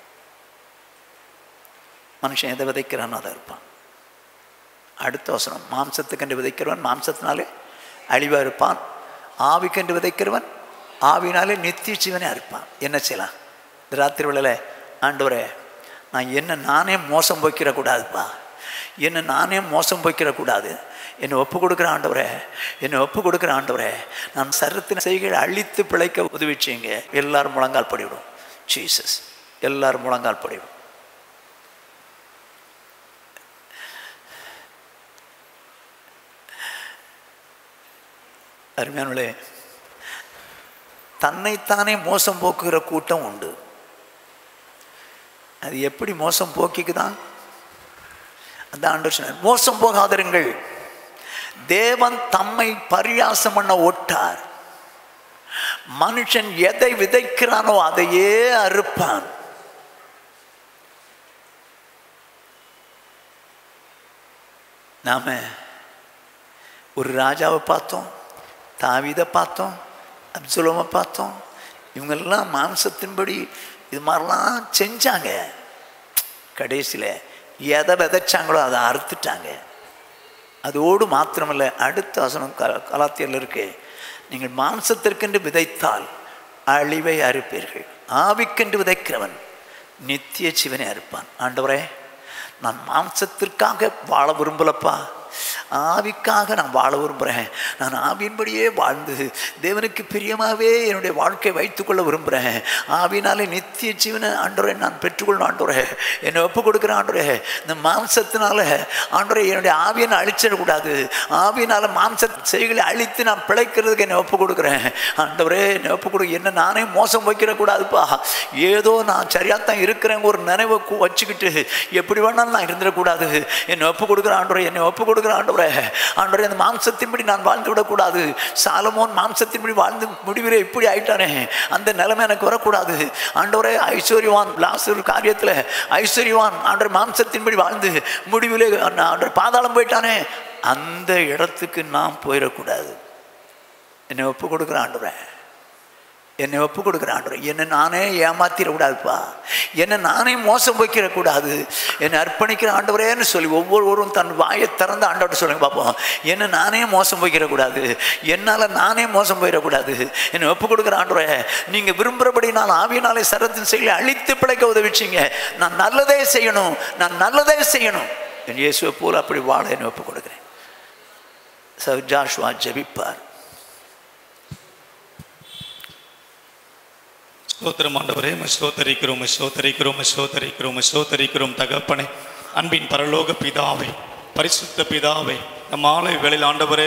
மனுஷன் எதை விதைக்கிறானோ அதை இருப்பான். அடுத்த வசனம், மாம்சத்துக்கென்று விதைக்கிறவன் மாம்சத்தினாலே அழிவாக இருப்பான், ஆவிக்கென்று விதைக்கிறவன் ஆவினாலே நித்திய ஜீவனை அறுப்பான். என்ன செய்யலாம்? ராத்திரி வேளையில், ஆண்டவரே நான் என்ன நானே மோசம் போய்க்கிடக்கூடாதுப்பா, என்னை நானே மோசம் போய்க்கிடக்கூடாது, என்னை ஒப்பு கொடுக்குற ஆண்டவரே, என்னை ஒப்பு கொடுக்குற ஆண்டவரே, நான் சரத்தின் செய்கையை அழித்து பிழைக்க உதவிச்சிங்க. எல்லாரும் முழங்கால் படிவிடும். ஜீசஸ், எல்லாரும் முழங்கால் படிவிடும். அருமையானே, தன்னைத்தானே மோசம் போக்குகிற கூட்டம் உண்டு. அது எப்படி மோசம் போக்கிக்குதான்? அந்த ஆண்டவர் சொன்னார், மோசம் போகாதிருங்கள், தேவன் தம்மை பரியாசம் பண்ண ஓட்டார். மனுஷன் எதை விதைக்கிறானோ அதையே அறுப்பான். நாம ஒரு ராஜாவை பார்த்தோம், தாவீதை பார்த்தோம், அப்சலோமை பார்த்தோம். இவங்கெல்லாம் மாம்சத்தின்படி இது மாதிரிலாம் செஞ்சாங்க. கடைசியில் எதை விதைச்சாங்களோ அதை அறுத்துட்டாங்க. அதோடு மாத்திரமில்லை, அடுத்த வசனம் க கலாத்தியரில் இருக்கு, நீங்கள் மாம்சத்திற்கென்று விதைத்தால் அழிவை அறுப்பீர்கள், ஆவிக்கென்று விதைக்கிறவன் நித்திய ஜீவனை அறுப்பான். ஆண்டவரே, நான் மாம்சத்திற்காக வாழ விரும்பலப்பா, ஆவிக்காக நான் வாழ விரும்புகிறேன். நான் ஆவியின்படியே வாழ்ந்து தேவனுக்கு பிரியமாகவே என்னுடைய வாழ்க்கையை வைத்துக்கொள்ள விரும்புகிறேன். ஆவினாலே நித்திய ஜீவனை ஆண்டவரே நான் பெற்றுக்கொள்ளணும். ஆண்டவரே, என்னை ஒப்பு கொடுக்குறேன். ஆண்டவரே, இந்த மாம்சத்தினால ஆண்டவரே என்னுடைய ஆவியை நான் அழிச்சிடக்கூடாது. ஆவியினால் மாம்ச செய்களை அழித்து நான் பிழைக்கிறதுக்கு என்னை ஒப்பு கொடுக்குறேன். ஆண்டவரே, என்னை ஒப்பு கொடு, என்ன நானே மோசம் வைக்கிடக்கூடாதுப்பா. ஏதோ நான் சரியாகத்தான் இருக்கிறேன் ஒரு நினைவை வச்சுக்கிட்டு எப்படி வேணாலும் நான் இருந்துடக்கூடாது. என்னை ஒப்பு கொடுக்குறேன். ஆண்டவரே, என்னை ஒப்பு கொடுக்குறேன். ஆண்டவரே, ஆண்டவரே, அந்த மாம்சத்தின்படி நான் வாழ்ந்து விடக்கூடாது. சாலமோன் மாம்சத்தின்படி வாழ்ந்து முடிவிலே இப்படி ஆயிட்டானே, அந்த நிலைமை எனக்கு வரக்கூடாது. ஆண்டவரே, ஐஸ்வர்யவான் லாசரு காரியத்தில் ஐஸ்வர்யவான் ஆண்டவர் மாம்சத்தின்படி வாழ்ந்து முடிவிலே ஆண்டவர் பாதாளம் போயிட்டானே, அந்த இடத்துக்கு நான் போயிடக்கூடாது. என்னை ஒப்பு கொடுக்குற ஆண்டவரே, என்னை ஒப்பு கொடுக்குற ஆண்டவரே, என்னை நானே ஏமாத்திடக்கூடாதுப்பா, என்னை நானே மோசம் வைக்கிடக்கூடாது, என்னை அர்ப்பணிக்கிற ஆண்டவரேன்னு சொல்லி ஒவ்வொருவரும் தன் வாயை திறந்து ஆண்டவர்கிட்ட சொல்லுங்க பார்ப்போம். என்னை நானே மோசம் வைக்கிடக்கூடாது, என்னால் நானே மோசம் போயிடக்கூடாது. என்னை ஒப்பு கொடுக்குற ஆண்டவரே, நீங்கள் விரும்புகிறபடி நான் ஆவியினாலே சரத்தின் செயலை அழித்து பிழைக்க உதவிச்சிங்க. நான் நல்லதே செய்யணும், நான் நல்லதே செய்யணும். என் இயேசுவை போல அப்படி வாழ என்னை ஒப்பு கொடுக்குறேன். சர் ஜாஷுவா ஜெபிப்பார். ஸ்தோத்திரம் ஆண்டவரே, ஸ்தோத்தரிக்கிறோம் ஸ்தோத்தரிக்கிறோம் ஸ்தோத்தரிக்கிறோம் ஸ்தோத்தரிக்கிறோம் தகப்பனே, அன்பின் பரலோக பிதாவே, பரிசுத்த பிதாவே, நம் மாலை வேளையில் ஆண்டவரே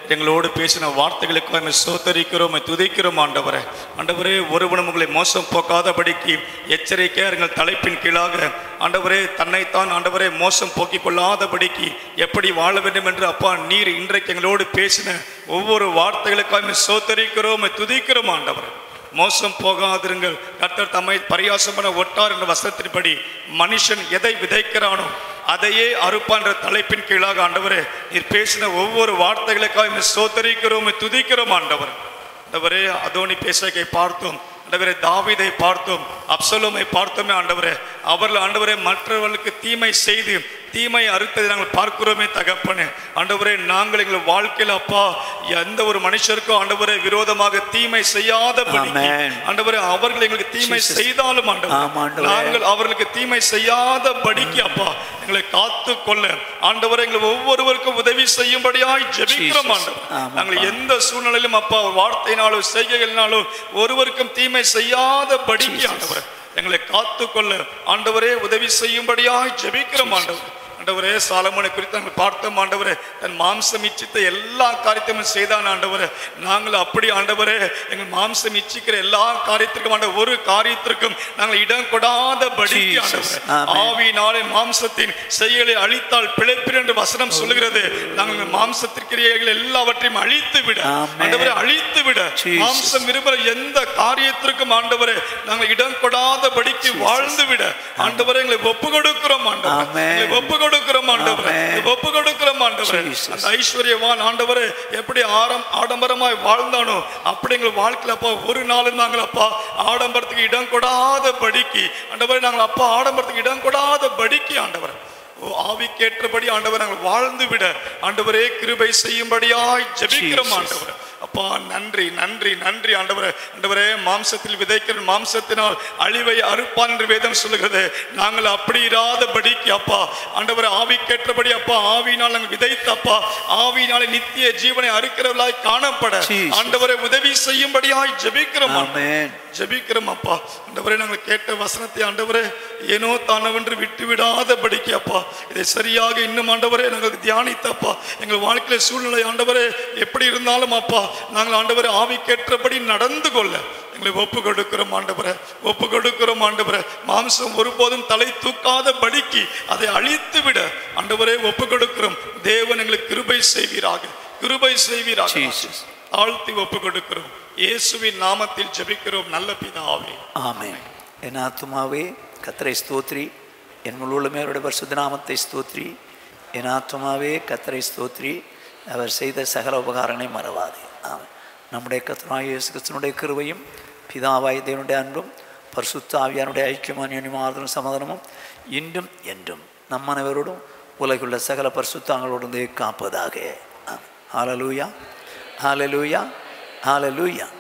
எங்களோடு பேசின வார்த்தைகளுக்காக உம்மை ஸ்தோத்தரிக்கிறோம், உம்மை துதிக்கிறோம் ஆண்டவரே. ஆண்டவரே, ஒருவனும் உங்களை மோசம் போக்காதபடிக்கு எச்சரிக்கையாக எங்கள் தலைப்பின் கீழாக ஆண்டவரே தன்னைத்தான் ஆண்டவரே மோசம் போக்கிக் கொள்ளாதபடிக்கு எப்படி வாழ வேண்டும் என்று அப்பா நீர் இன்றைக்கு எங்களோடு பேசின ஒவ்வொரு வார்த்தைகளுக்காக உம்மை ஸ்தோத்தரிக்கிறோம், உம்மை துதிக்கிறோம் ஆண்டவரே. மோசம் போகாதிருங்கள், கர்த்தர் தம்மை பரியாசம் பண்ண ஒட்டார் என்ற வசனத்தின்படி மனுஷன் எதை விதைக்கிறானோ அதையே அறுப்பான் என்ற தலைப்பின் கீழாக ஆண்டவரே நீர் பேசின ஒவ்வொரு வார்த்தைகளுக்காக ஸ்தோத்தரிக்கிறோம், துதிக்கிறோம் ஆண்டவர். ஆண்டவரே, அதோனி பேசகை பார்த்தோம் ஆண்டவரே, தாவீதை பார்த்தோம், அப்சலோமை பார்த்தோமே ஆண்டவரே. அவர்கள் ஆண்டவரே மற்றவர்களுக்கு தீமை செய்து தீமை அறுத்ததை நாங்கள் பார்க்கிறோமே தகப்பனே. ஆண்டவரே, நாங்கள் எங்கள் வாழ்க்கையில் அப்பா எந்த ஒரு மனுஷருக்கும் ஆண்டவரே விரோதமாக தீமை செய்யாதபடி ஆண்டவரே அவர்கள் எங்களுக்கு தீமை செய்தாலும் ஆண்டவரே நாங்கள் அவர்களுக்கு தீமை செய்யாதபடிக்கு அப்பா எங்களை காத்து கொள்ள ஆண்டவரே எங்கள் ஒவ்வொருவருக்கும் உதவி செய்யும்படியாய் ஜெபிக்கிறோம் ஆண்டவர். நாங்கள் எந்த சூழ்நிலையிலும் அப்பா வார்த்தையினாலோ செய்கைகளினாலோ ஒருவருக்கும் தீமை செய்யாதபடிக்கு ஆண்டவரே எங்களை காத்து கொள்ள ஆண்டவரே உதவி செய்யும்படியாய் ஜெபிக்கிறோம் ஆண்டவர். ஆண்டவரே, சாலமோனை குறித்து நாங்கள் பார்த்தோம் ஆண்டவரே, தன் மாம்சம் இச்சித்த எல்லா காரியத்தையும் செய்தான் ஆண்டவரே. நாங்கள் அப்படி ஆண்டவரே எங்கள் மாம்சம் இச்சிக்கிற எல்லா காரியத்திற்கும் ஆண்டவர் ஒரு காரியத்திற்கும் நாங்கள் இடம் கொடாதபடி ஆண்டவரே ஆவியினாலே மாம்சத்தின் செயலை அழித்தால் பிழைப்பீர் என்று வசனம் சொல்லுகிறது. நாங்கள் மாம்சத்திற்கிறைகள் எல்லாவற்றையும் அழித்து விட ஆண்டவரே அழித்து விட மாம்சம் விரும்புகிற எந்த காரியத்திற்கும் ஆண்டவரே நாங்கள் இடம் கொடாதபடிக்கு வாழ்ந்து விட ஆண்டவரே எங்களை ஒப்பு கொடுக்கிறோம் ஆண்டவரே, ஒப்பு கொடுக்கிறோம் ஆண்டவரே, ஒப்பு கொடுக்கிறோம் ஆண்டவரே. அந்த ஐஸ்வர்யவான் ஆண்டவரே எப்படி ஆரம் ஆடம்பரமாய் வாழ்ந்தானோ அப்படி எங்கள் வாழ்க்கையில் அப்பா ஒரு நாளும் நாங்கள் அப்பா ஆடம்பரத்துக்கு இடம் கொடாத படிக்கு ஆண்டவரே நாங்கள் அப்பா ஆடம்பரத்துக்கு இடம் கொடாத படிக்கு ஆண்டவரே ஆவிக்கேற்றபடி ஆண்டவர் நாங்கள் வாழ்ந்து விட ஆண்டவரே கிருபை செய்யும்படியாய் ஜெபிக்கிறோம் ஆண்டவரே. அப்பா நன்றி நன்றி நன்றி ஆண்டவரே. ஆண்டவரே, மாம்சத்தில் விதைக்கிற மாம்சத்தினால் அழிவை அறுப்பான் என்று வேதம் சொல்லுகிறது. நாங்கள் அப்படி இராதபடிக்கு அப்பா ஆண்டவரே ஆவிக்கேற்றபடி அப்பா ஆவியினால் நாங்கள் விதைத்த அப்பா ஆவியினாலே நித்திய ஜீவனை அறுக்கிறவர்களாய் காணப்பட ஆண்டவரே உதவி செய்யும்படியாய் ஜெபிக்கிறோம் ஜெபிக்கிறோம் அப்பா. ஆண்டவரே, நாங்கள் கேட்ட வசனத்தை ஆண்டவரே ஏனோ தானவென்று விட்டு விடாதபடிக்கு அப்பா இதை சரியாக இன்னும் ஆண்டவரே நாங்கள் தியானித்தப்பா எங்கள் வாழ்க்கையில சூழ்நிலை ஆண்டவரே எப்படி இருந்தாலும் அப்பா நாங்கள் ஆண்டவரே ஆவிக்கேற்றபடி நடந்து கொள்ள எங்களை ஒப்பு கொடுக்கிறோம் ஆண்டவரே, ஒப்பு கொடுக்கிறோம் ஆண்டவரே. மாம்சம் ஒருபோதும் தலை தூக்காத படிக்கு அதை அழித்து விட ஆண்டவரே ஒப்பு கொடுக்கிறோம். தேவன் எங்களுக்கு கிருபை செய்வீராக, கிருபை செய்வீராக. ஆழ்த்தி ஒப்பு கொடுக்கிறோம். இயேசுவின் நாமத்தில் ஜெபிக்கிறோம் நல்ல பிதாவே, ஆமென். என் ஆத்துமாவே கர்த்தரை ஸ்தோத்ரி, என் முழுவதுமே அவருடைய பரிசுத்த நாமத்தை ஸ்தோத்ரி. என் ஆத்துமாவே கர்த்தரை ஸ்தோத்ரி, அவர் செய்த சகல உபகாரங்களை மறவாதே. ஆமென். நம்முடைய கர்த்தராகிய இயேசு கிறிஸ்துவினுடைய கிருபையும் பிதாவாய் தேவனுடைய அன்பும் பரிசுத்த ஆவியானுடைய ஐக்கியமான ஆறுதலும் சமாதானமும் இன்றும் என்றும் நம் அனைவரோடும் உலகுள்ள சகல பரிசுத்தங்களோடு காப்பதாக. ஹல்லேலூயா, ஹல்லேலூயா, ஹல்லேலூயா.